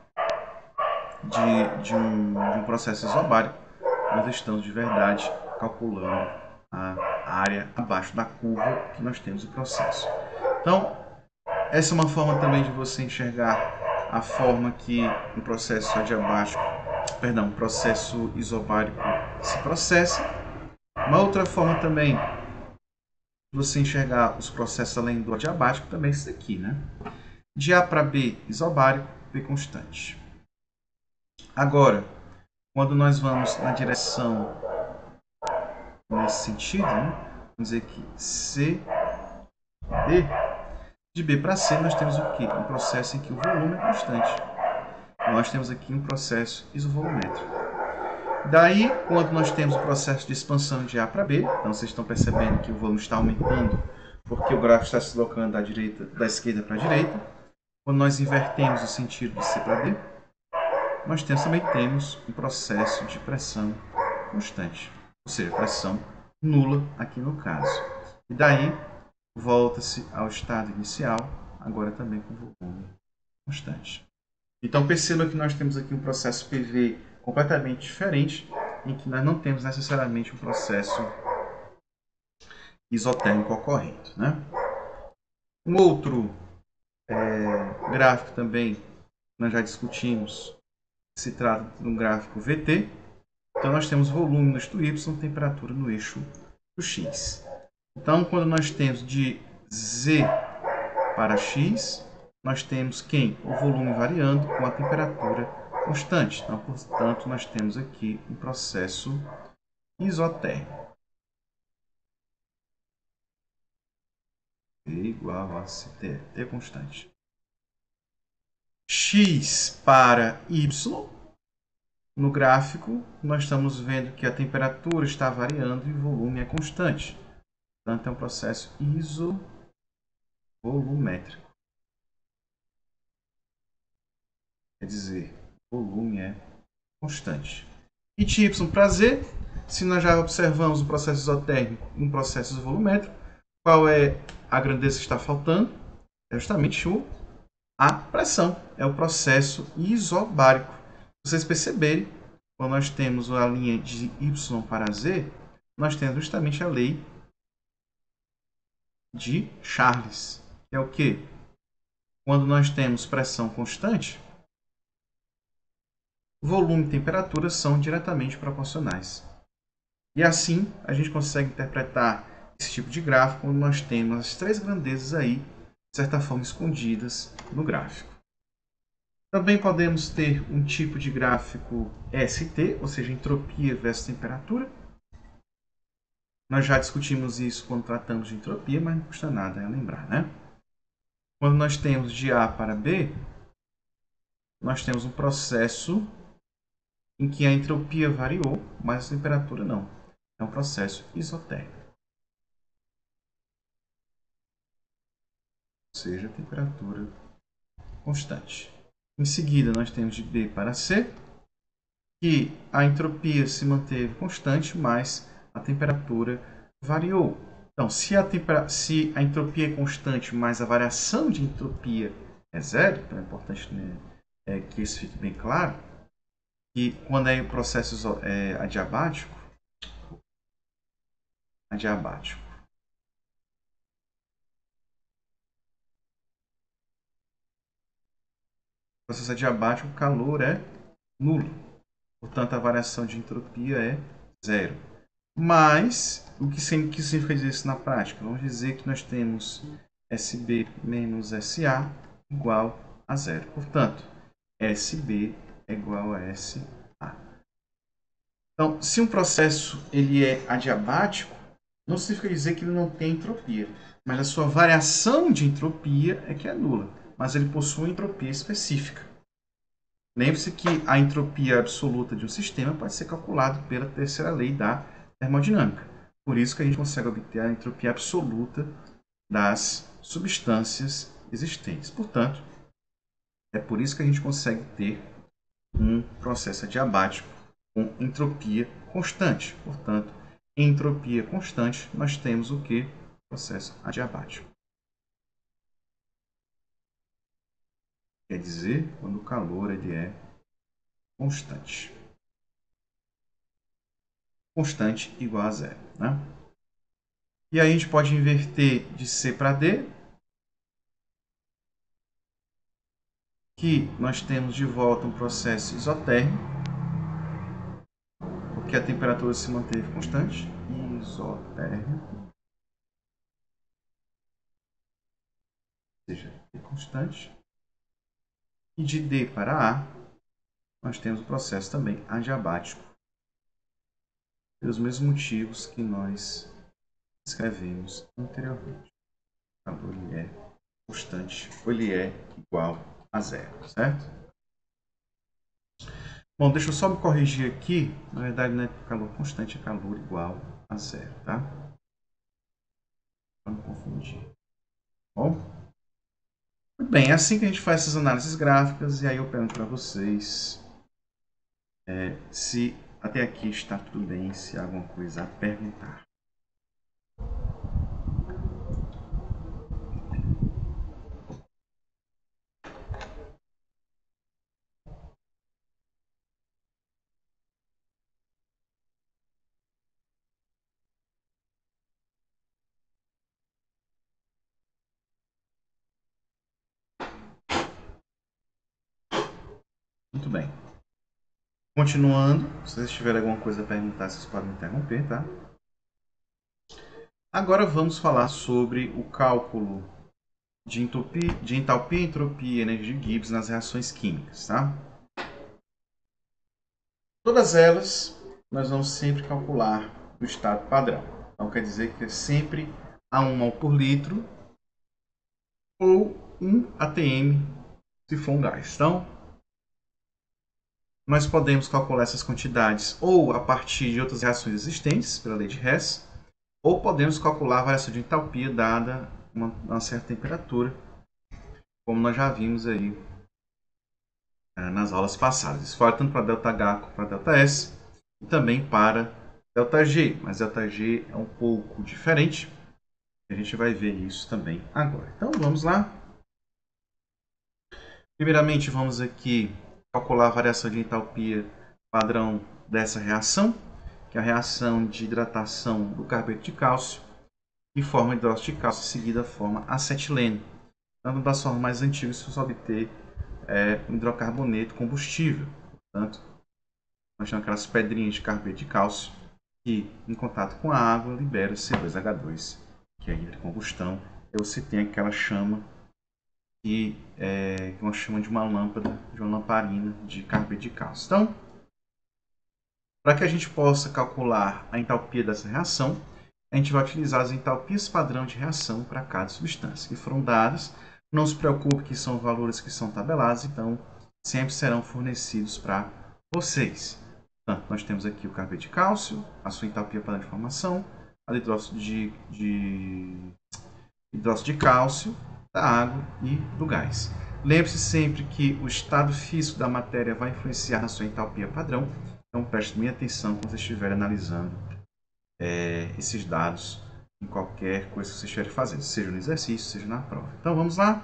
A: de, de, um, de um processo isobárico, nós estamos de verdade calculando a área abaixo da curva que nós temos o processo. Então, essa é uma forma também de você enxergar a forma que um processo adiabático, perdão, um processo isobárico se processa. Uma outra forma também de você enxergar os processos além do adiabático também é esse aqui, né? De A para B isobárico, B constante. Agora, quando nós vamos na direção nesse sentido, né? Vamos dizer que C, D, de B para C nós temos o quê? Um processo em que o volume é constante. Nós temos aqui um processo isovolumétrico. Daí, quando nós temos o processo de expansão de A para B, então vocês estão percebendo que o volume está aumentando porque o gráfico está se deslocando da, direita, da esquerda para a direita. Quando nós invertemos o sentido de C para D, nós temos, também temos um processo de pressão constante, ou seja, pressão nula aqui no caso. E daí, volta-se ao estado inicial, agora também com volume constante. Então perceba que nós temos aqui um processo P V completamente diferente, em que nós não temos necessariamente um processo isotérmico ocorrendo, né? Um outro é, gráfico também, nós já discutimos, se trata de um gráfico V T. Então nós temos volume no eixo Y, temperatura no eixo do X. Então quando nós temos de Z para X, nós temos quem? O volume variando com a temperatura constante. Então, portanto, nós temos aqui um processo isotérmico. E igual a C T, T constante. X para Y, no gráfico, nós estamos vendo que a temperatura está variando e o volume é constante. Portanto, é um processo isovolumétrico. Quer dizer, o volume é constante. E de Y para Z, se nós já observamos o processo isotérmico e um processo isovolumétrico, qual é a grandeza que está faltando? É justamente o, a pressão. É o processo isobárico. Se vocês perceberem, quando nós temos a linha de Y para Z, nós temos justamente a lei de Charles. Que é o quê? Quando nós temos pressão constante, volume e temperatura são diretamente proporcionais. E assim a gente consegue interpretar esse tipo de gráfico quando nós temos as três grandezas aí, de certa forma, escondidas no gráfico. Também podemos ter um tipo de gráfico S T, ou seja, entropia versus temperatura. Nós já discutimos isso quando tratamos de entropia, mas não custa nada é lembrar, né? Quando nós temos de A para B, nós temos um processo em que a entropia variou, mas a temperatura não. É um processo isotérmico. Ou seja, a temperatura constante. Em seguida, nós temos de B para C, que a entropia se manteve constante, mas a temperatura variou. Então, se a, tempera... se a entropia é constante, mas a variação de entropia é zero, então é importante, né, é, que isso fique bem claro, que quando é o processo é, adiabático, adiabático, o processo adiabático, o calor é nulo. Portanto, a variação de entropia é zero. Mas, o que significa dizer isso na prática? Vamos dizer que nós temos S B menos S A igual a zero. Portanto, S B é igual a S A. Então, se um processo ele é adiabático, não significa dizer que ele não tem entropia, mas a sua variação de entropia é que é nula, mas ele possui entropia específica. Lembre-se que a entropia absoluta de um sistema pode ser calculada pela terceira lei da termodinâmica. Por isso que a gente consegue obter a entropia absoluta das substâncias existentes. Portanto, é por isso que a gente consegue ter um processo adiabático com entropia constante. Portanto, em entropia constante, nós temos o que? Processo adiabático. Quer dizer, quando o calor ele é constante. Constante igual a zero. Né? E aí a gente pode inverter de C para D, que nós temos de volta um processo isotérmico, porque a temperatura se manteve constante. Isotérmico. Ou seja, é constante. E de D para A, nós temos o processo também adiabático, pelos mesmos motivos que nós escrevemos anteriormente. O calor ele é constante, ou ele é igual a zero, certo? Bom, deixa eu só me corrigir aqui. Na verdade, não é calor constante, é calor igual a zero, tá? Para não confundir. Bom? Muito bem, é assim que a gente faz essas análises gráficas. E aí eu pergunto para vocês é, se até aqui está tudo bem, se há alguma coisa a perguntar. Muito bem. Continuando, se vocês tiverem alguma coisa a perguntar, vocês podem me interromper, tá? Agora vamos falar sobre o cálculo de entropia, de entalpia, entropia e energia de Gibbs nas reações químicas, tá? Todas elas nós vamos sempre calcular o estado padrão. Então quer dizer que é sempre a um mol por litro ou um atm se for um gás. Então, nós podemos calcular essas quantidades ou a partir de outras reações existentes, pela lei de Hess, ou podemos calcular a variação de entalpia dada uma, uma certa temperatura, como nós já vimos aí é, nas aulas passadas. Isso vale tanto para ΔH como para ΔS e também para ΔG, mas ΔG é um pouco diferente. A gente vai ver isso também agora. Então vamos lá. Primeiramente vamos aqui calcular a variação de entalpia padrão dessa reação, que é a reação de hidratação do carbeto de cálcio e forma hidróxido de cálcio, seguida forma acetileno. Então, uma das formas mais antigas que se obter é um hidrocarboneto combustível. Portanto, nós temos aquelas pedrinhas de carbeto de cálcio que, em contato com a água, libera C dois H dois, que é a hidrocombustão. E você tem aquela chama que é uma chama de uma lâmpada, de uma lamparina de carbeto de cálcio. Então, para que a gente possa calcular a entalpia dessa reação, a gente vai utilizar as entalpias padrão de reação para cada substância, que foram dadas. Não se preocupe que são valores que são tabelados, então sempre serão fornecidos para vocês. Portanto, nós temos aqui o carbeto de cálcio, a sua entalpia padrão de formação, a de hidróxido de, de, hidróxido de cálcio, da água e do gás. Lembre-se sempre que o estado físico da matéria vai influenciar na sua entalpia padrão, então preste bem atenção quando você estiver analisando é, esses dados em qualquer coisa que você estiver fazendo, seja no exercício, seja na prova. Então vamos lá.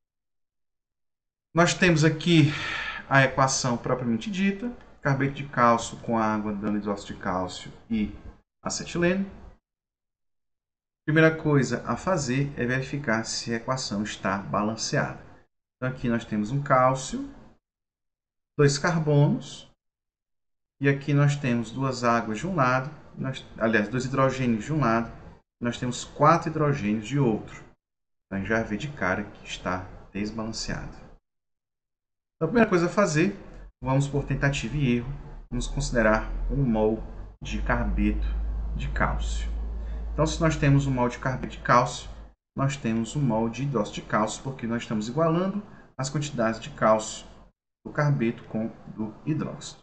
A: Nós temos aqui a equação propriamente dita, carbeto de cálcio com água dando hidróxido de cálcio e acetileno. Primeira coisa a fazer é verificar se a equação está balanceada. Então aqui nós temos um cálcio, dois carbonos, e aqui nós temos duas águas de um lado, nós, aliás, dois hidrogênios de um lado, nós temos quatro hidrogênios de outro. Então a gente já vê de cara que está desbalanceado. Então, a primeira coisa a fazer, vamos por tentativa e erro, vamos considerar um mol de carbeto de cálcio. Então, se nós temos um mol de carbeto de cálcio, nós temos um mol de hidróxido de cálcio, porque nós estamos igualando as quantidades de cálcio do carbeto com do hidróxido.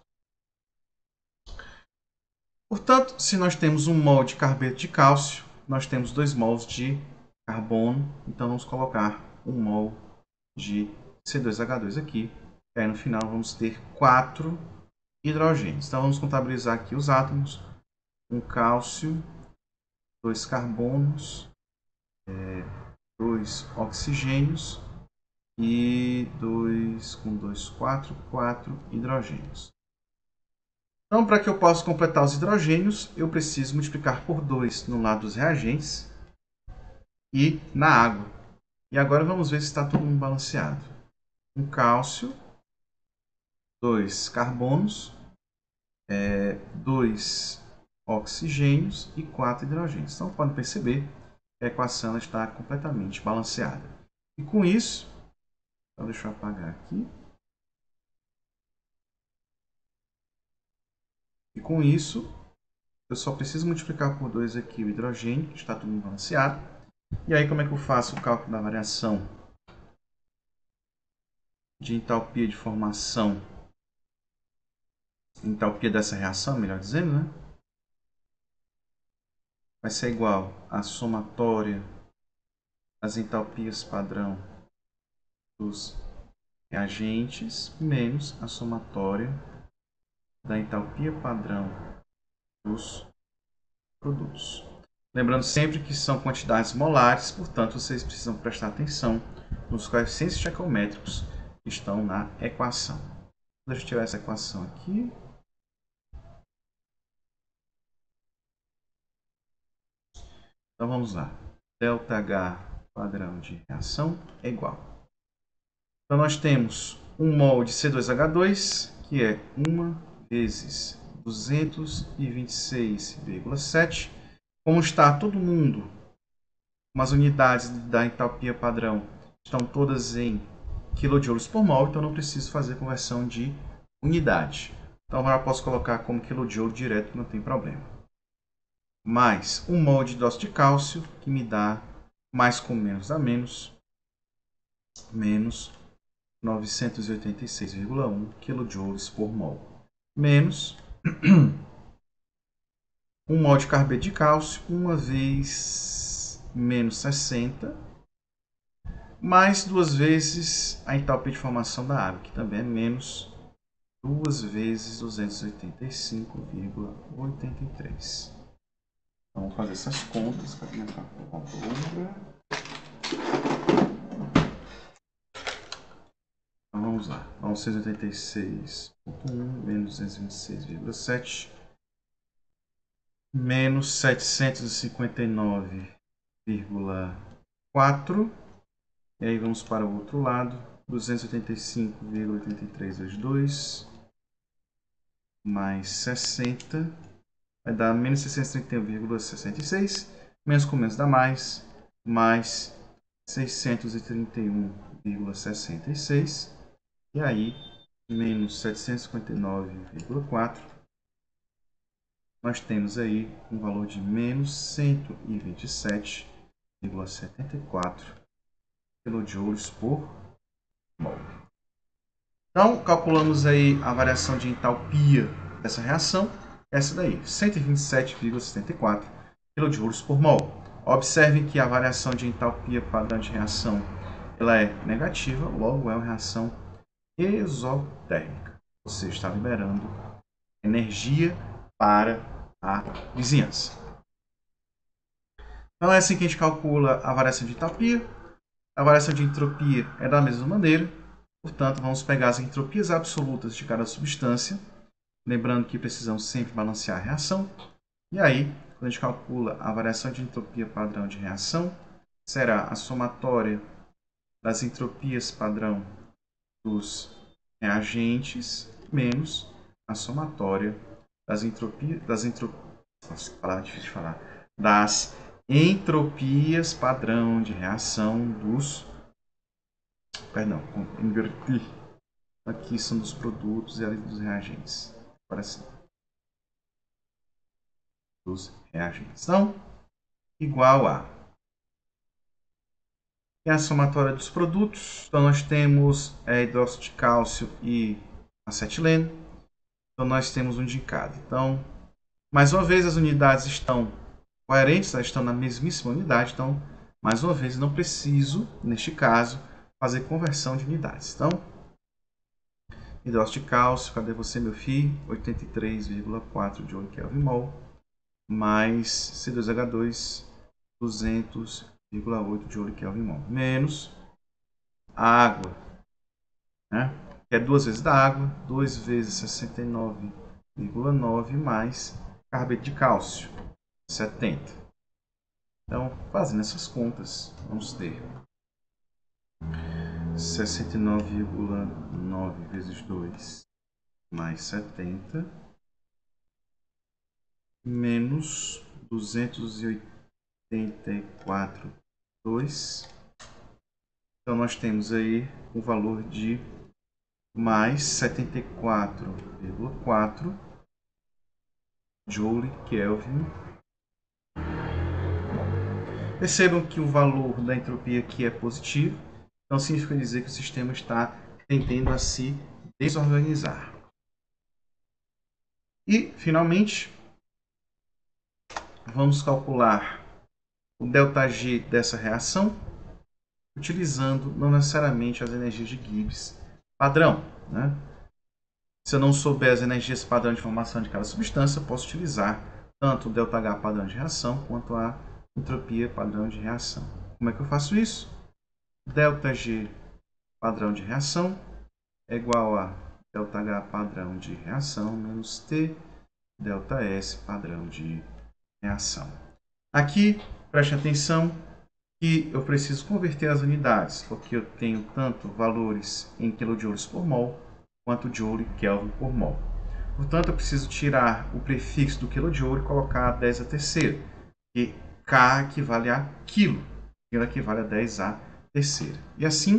A: Portanto, se nós temos um mol de carbeto de cálcio, nós temos dois mols de carbono, então vamos colocar um mol de C dois H dois aqui, e aí no final vamos ter quatro hidrogênios. Então vamos contabilizar aqui os átomos, um cálcio, dois carbonos, é, dois oxigênios e dois com dois, quatro, quatro hidrogênios. Então, para que eu possa completar os hidrogênios, eu preciso multiplicar por dois no lado dos reagentes e na água. E agora vamos ver se está todo mundo balanceado. Um cálcio, dois carbonos, é, dois oxigênios e quatro hidrogênios. Então, podem perceber que a equação está completamente balanceada. E com isso, então deixa eu apagar aqui. E com isso, eu só preciso multiplicar por dois aqui o hidrogênio, que está tudo balanceado. E aí, como é que eu faço o cálculo da variação de entalpia de formação? Entalpia dessa reação, melhor dizendo, né? Vai ser igual à somatória das entalpias padrão dos reagentes menos a somatória da entalpia padrão dos produtos. Lembrando sempre que são quantidades molares, portanto, vocês precisam prestar atenção nos coeficientes estequiométricos que estão na equação. Deixa eu tirar essa equação aqui. Então vamos lá. ΔH padrão de reação é igual. Então nós temos um mol de C dois H dois, que é uma vezes duzentos e vinte e seis vírgula sete. Como está todo mundo, as unidades da entalpia padrão estão todas em quilojoules por mol, então não preciso fazer conversão de unidade. Então agora eu posso colocar como quilojoule direto, não tem problema. Mais um mol de hidróxido de cálcio, que me dá mais com menos dá menos, menos novecentos e oitenta e seis vírgula um quilojoules por mol. Menos um mol de carbeto de cálcio, uma vez menos sessenta, mais duas vezes a entalpia de formação da água, que também é menos duas vezes duzentos e oitenta e cinco vírgula oitenta e três. Então, vamos fazer essas contas para minha calculadora. Então, vamos lá. novecentos e oitenta e seis vírgula um menos duzentos e vinte e seis vírgula sete menos setecentos e cinquenta e nove vírgula quatro. E aí vamos para o outro lado. duzentos e oitenta e cinco vírgula oitenta e três vezes dois mais sessenta vai dar menos seiscentos e trinta e um vírgula sessenta e seis, menos com menos dá mais, mais seiscentos e trinta e um vírgula sessenta e seis, e aí menos setecentos e cinquenta e nove vírgula quatro, nós temos aí um valor de menos cento e vinte e sete vírgula setenta e quatro quilojoules por mol. Então, calculamos aí a variação de entalpia dessa reação, essa daí, cento e vinte e sete vírgula setenta e quatro quilojoules por mol. Observem que a variação de entalpia padrão de reação ela é negativa, logo é uma reação exotérmica. Você está liberando energia para a vizinhança. Então é assim que a gente calcula a variação de entalpia. A variação de entropia é da mesma maneira. Portanto, vamos pegar as entropias absolutas de cada substância. Lembrando que precisamos sempre balancear a reação. E aí, quando a gente calcula a variação de entropia padrão de reação, será a somatória das entropias padrão dos reagentes menos a somatória das entropias das entrop... Nossa, que palavra difícil de falar. Das entropias padrão de reação dos perdão, inverti. Aqui são dos produtos e ali dos reagentes. Parece dos reagentes. Então, igual a é a somatória dos produtos. Então, nós temos é, hidróxido de cálcio e acetileno. Então, nós temos um de cada. Então, mais uma vez, as unidades estão coerentes, elas estão na mesmíssima unidade. Então, mais uma vez, não preciso, neste caso, fazer conversão de unidades. Então, hidróxido de cálcio, cadê você, meu filho? oitenta e três vírgula quatro joule Kelvin mol, mais C dois H dois, duzentos vírgula oito joule Kelvin mol, menos a água, né? Que é duas vezes da água, dois vezes sessenta e nove vírgula nove mais carbeto de cálcio, setenta. Então, fazendo essas contas, vamos ter sessenta e nove vírgula nove vezes dois mais setenta menos duzentos e oitenta e quatro vírgula dois. Então, nós temos aí o valor de mais setenta e quatro vírgula quatro Joule Kelvin. Percebam que o valor da entropia aqui é positivo, então significa dizer que o sistema está tendendo a se desorganizar. E, finalmente, vamos calcular o ΔG dessa reação, utilizando não necessariamente as energias de Gibbs padrão, né? Se eu não souber as energias padrão de formação de cada substância, eu posso utilizar tanto o ΔH padrão de reação quanto a entropia padrão de reação. Como é que eu faço isso? ΔG padrão de reação é igual a ΔH padrão de reação menos T ΔS padrão de reação. Aqui, preste atenção que eu preciso converter as unidades, porque eu tenho tanto valores em kilojoules por mol quanto joule Kelvin por mol. Portanto, eu preciso tirar o prefixo do kilojoule e colocar dez a terceira, que K equivale a quilo, quilo equivale a dez a terceira. E assim,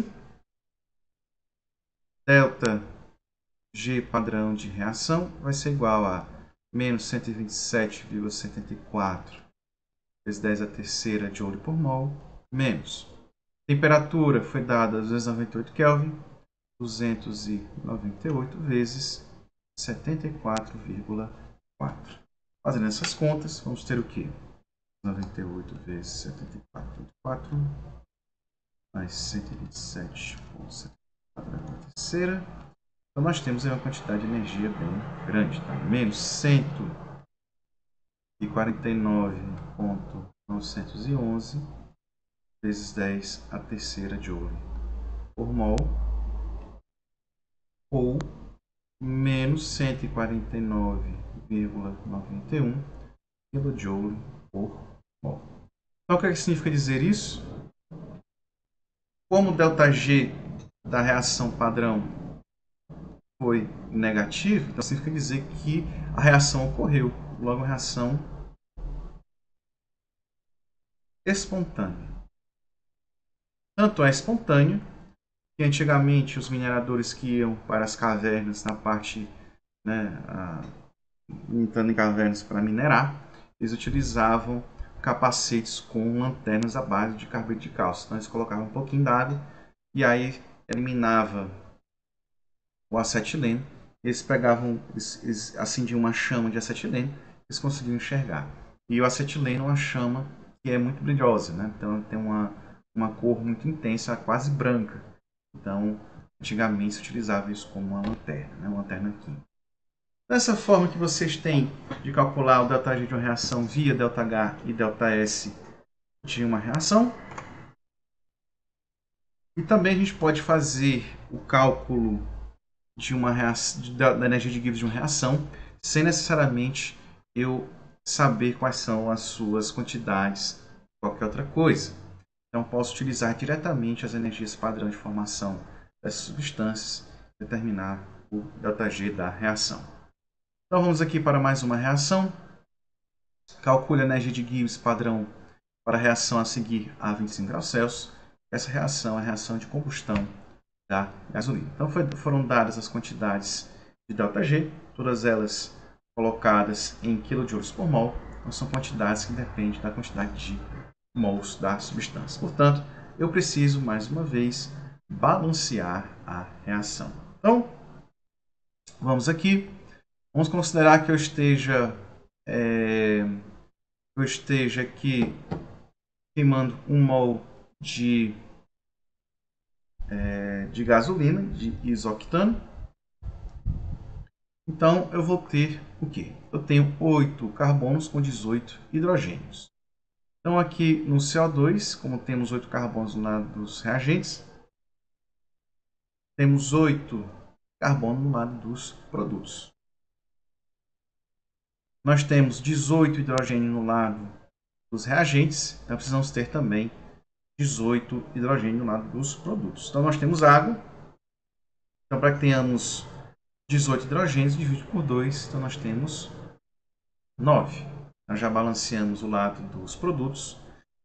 A: delta G padrão de reação vai ser igual a menos cento e vinte e sete vírgula setenta e quatro vezes dez a terceira joule por mol, menos temperatura foi dada a duzentos e noventa e oito Kelvin, duzentos e noventa e oito vezes setenta e quatro vírgula quatro. Fazendo essas contas, vamos ter o quê? noventa e oito vezes setenta e quatro vírgula quatro mais cento e vinte e sete vírgula setenta e quatro na terceira. Então, nós temos aí uma quantidade de energia bem grande, tá? Menos cento e quarenta e nove vírgula novecentos e onze vezes dez a terceira joule por mol, ou menos cento e quarenta e nove vírgula noventa e um kilojoule por mol. Então, o que significa dizer isso? Como o ΔG da reação padrão foi negativo, então significa dizer que a reação ocorreu, logo a reação espontânea. Tanto é espontâneo que antigamente os mineradores que iam para as cavernas, na parte, né, a, entrando em cavernas para minerar, eles utilizavam capacetes com lanternas à base de carbeto de cálcio. Então eles colocavam um pouquinho d'água e aí eliminava o acetileno. Eles pegavam, eles, eles acendiam uma chama de acetileno, eles conseguiam enxergar. E o acetileno é uma chama que é muito brilhosa, né? Então tem uma, uma cor muito intensa, quase branca. Então, antigamente se utilizava isso como uma lanterna, né? Uma lanterna química. Dessa forma que vocês têm de calcular o ΔG de uma reação via ΔH e ΔS de uma reação. E também a gente pode fazer o cálculo de uma reação, da, da energia de Gibbs de uma reação, sem necessariamente eu saber quais são as suas quantidades, qualquer outra coisa. Então, posso utilizar diretamente as energias padrão de formação dessas substâncias e determinar o ΔG da reação. Então, vamos aqui para mais uma reação. Calcule a energia de Gibbs padrão para a reação a seguir a vinte e cinco graus Celsius. Essa reação é a reação de combustão da gasolina. Então, foi, foram dadas as quantidades de ΔG, todas elas colocadas em kilojoules por mol. Então, são quantidades que dependem da quantidade de mols da substância. Portanto, eu preciso, mais uma vez, balancear a reação. Então, vamos aqui. Vamos considerar que eu esteja, é, eu esteja aqui queimando um mol de, é, de gasolina, de isoctano. Então, eu vou ter o quê? Eu tenho oito carbonos com dezoito hidrogênios. Então, aqui no C O dois, como temos oito carbonos no lado dos reagentes, temos oito carbono no lado dos produtos. Nós temos dezoito hidrogênio no lado dos reagentes, então precisamos ter também dezoito hidrogênio no lado dos produtos. Então nós temos água, então para que tenhamos dezoito hidrogênios, divide por dois, então nós temos nove. Nós já balanceamos o lado dos produtos.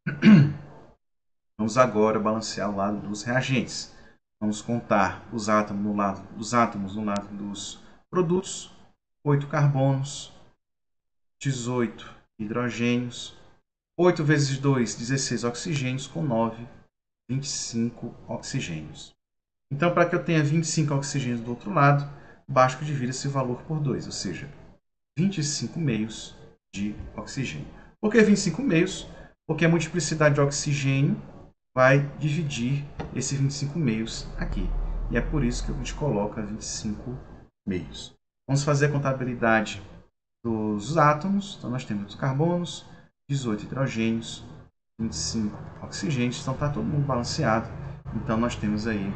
A: Vamos agora balancear o lado dos reagentes. Vamos contar os átomos no lado, os átomos no lado dos produtos. oito carbonos, dezoito hidrogênios. oito vezes dois, dezesseis oxigênios, com nove, vinte e cinco oxigênios. Então, para que eu tenha vinte e cinco oxigênios do outro lado, basta que eu divida esse valor por dois, ou seja, vinte e cinco meios de oxigênio. Por que vinte e cinco meios? Porque a multiplicidade de oxigênio vai dividir esses vinte e cinco meios aqui. E é por isso que a gente coloca vinte e cinco meios. Vamos fazer a contabilidade dos átomos. Então, nós temos os carbonos, dezoito hidrogênios, vinte e cinco oxigênios. Então, está todo mundo balanceado. Então, nós temos aí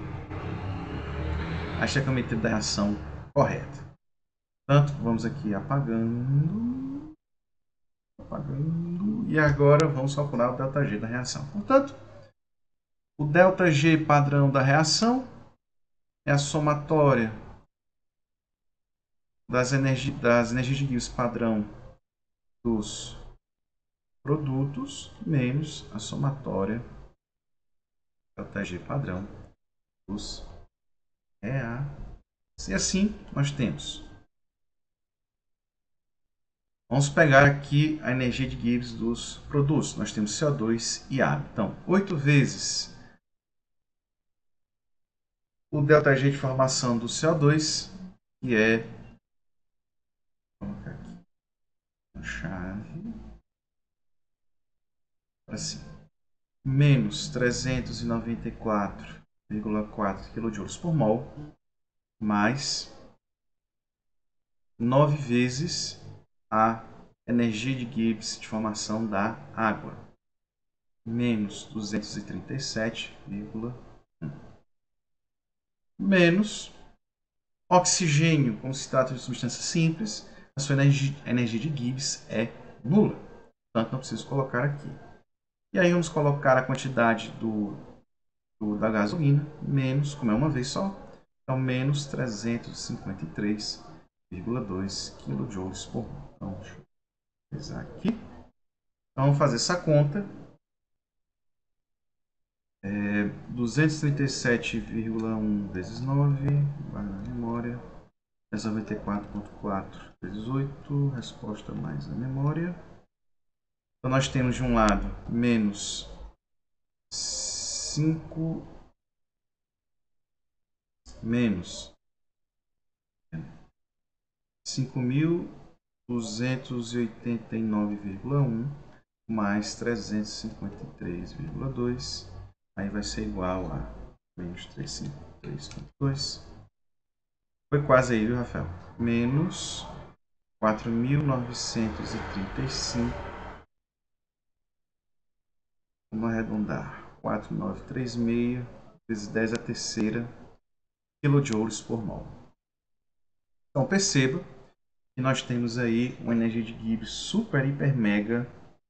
A: a estequiometria da reação correta. Portanto, vamos aqui apagando, apagando, e agora vamos calcular o ΔG da reação. Portanto, o ΔG padrão da reação é a somatória das, energi das energias de Gibbs padrão dos produtos menos a somatória ΔG padrão dos reagentes. E assim nós temos. Vamos pegar aqui a energia de Gibbs dos produtos. Nós temos C O dois e água. Então, oito vezes o ΔG de formação do C O dois, que é, vou colocar aqui uma chave, assim, menos trezentos e noventa e quatro vírgula quatro quilojoules por mol, mais nove vezes a energia de Gibbs de formação da água, menos duzentos e trinta e sete vírgula um, menos oxigênio, como se trata de substância simples, a sua energia, energia de Gibbs é nula, portanto não preciso colocar aqui. E aí vamos colocar a quantidade do, do, da gasolina, menos, como é uma vez só, então menos trezentos e cinquenta e três vírgula dois quilojoules por mol. Então, deixa eu pesar aqui. Então, vamos fazer essa conta. É, duzentos e trinta e sete vírgula um vezes nove, vai na memória. noventa e quatro vírgula quatro vezes oito, resposta mais na memória. Então, nós temos de um lado menos cinco, menos cinco mil duzentos e oitenta e nove vírgula um mais trezentos e cinquenta e três vírgula dois, aí vai ser igual a menos trezentos e cinquenta e três vírgula dois. Foi quase aí, viu, Rafael? Menos quatro mil novecentos e trinta e cinco. Vamos arredondar. quatro mil novecentos e trinta e seis vezes dez a terceira quilojoules por mol. Então, perceba que nós temos aí uma energia de Gibbs super, hiper, mega,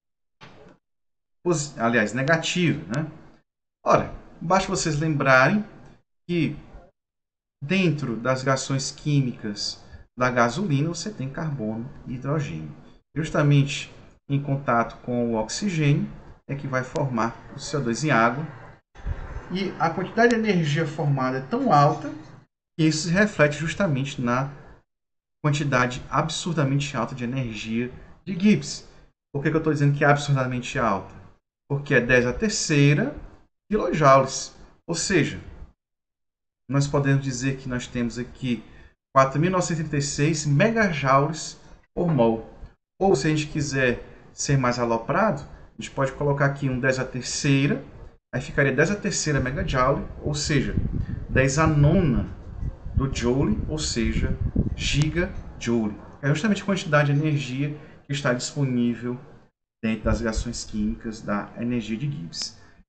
A: aliás, negativa, né? Ora, basta vocês lembrarem que dentro das reações químicas da gasolina você tem carbono e hidrogênio. Justamente em contato com o oxigênio é que vai formar o C O dois em água. E a quantidade de energia formada é tão alta que isso se reflete justamente na quantidade absurdamente alta de energia de Gibbs. Por que, que eu estou dizendo que é absurdamente alta? Porque é dez a terceira quilojoules. Ou seja, nós podemos dizer que nós temos aqui quatro mil novecentos e trinta e seis megajoules por mol. Ou se a gente quiser ser mais aloprado, a gente pode colocar aqui um dez a terceira, aí ficaria dez a terceira megajoule, ou seja, dez a nona do joule, ou seja, gigajoule. É justamente a quantidade de energia que está disponível dentro das reações químicas da energia de Gibbs.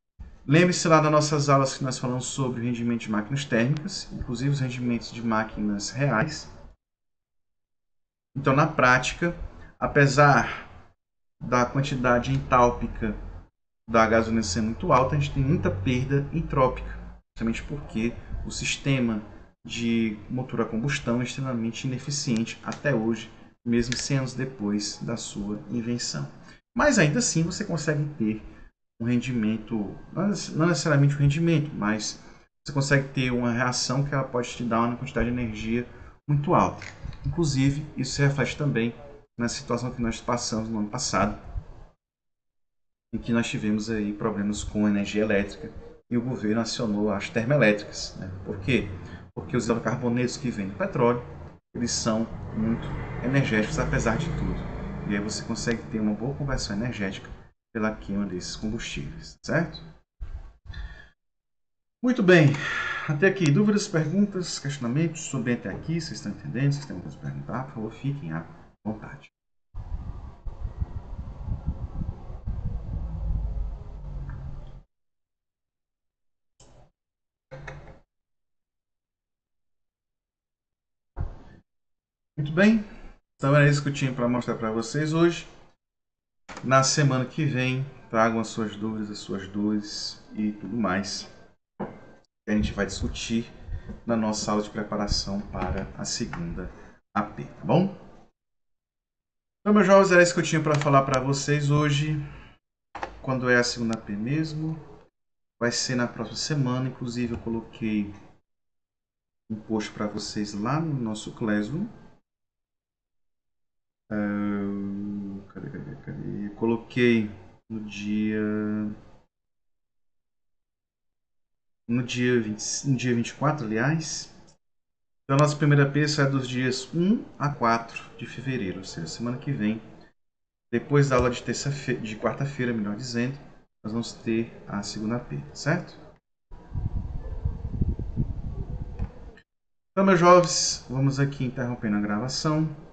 A: Lembre-se lá das nossas aulas que nós falamos sobre o rendimento de máquinas térmicas, inclusive os rendimentos de máquinas reais. Então, na prática, apesar da quantidade entálpica da gasolina ser muito alta, a gente tem muita perda entrópica, justamente porque o sistema de motor a combustão é extremamente ineficiente até hoje, mesmo cem anos depois da sua invenção. Mas ainda assim você consegue ter um rendimento, não necessariamente um rendimento, mas você consegue ter uma reação que ela pode te dar uma quantidade de energia muito alta. Inclusive, isso se reflete também na situação que nós passamos no ano passado, em que nós tivemos aí problemas com energia elétrica e o governo acionou as termoelétricas. Né? Por quê? Porque os hidrocarbonetos que vêm do petróleo, eles são muito energéticos apesar de tudo. E aí você consegue ter uma boa conversão energética pela queima desses combustíveis, certo? Muito bem. Até aqui, dúvidas, perguntas, questionamentos sobre até aqui? Vocês estão entendendo? Vocês têm alguma coisa a perguntar? Por favor, fiquem à vontade. Muito bem. Então era isso que eu tinha para mostrar para vocês hoje. Na semana que vem, tragam as suas dúvidas, as suas dores e tudo mais que a gente vai discutir na nossa aula de preparação para a segunda A P, tá bom? Então, meus jovens, era isso que eu tinha para falar para vocês hoje. Quando é a segunda A P mesmo? Vai ser na próxima semana. Inclusive, eu coloquei um post para vocês lá no nosso Classroom. Uh, cadê, cadê, cadê? Coloquei no dia... No dia, vinte, no dia vinte e quatro, aliás. Então, a nossa primeira P é dos dias um a quatro de fevereiro, ou seja, semana que vem. Depois da aula de terça-feira, de quarta-feira, melhor dizendo, nós vamos ter a segunda P, certo? Então, meus jovens, vamos aqui interrompendo a gravação.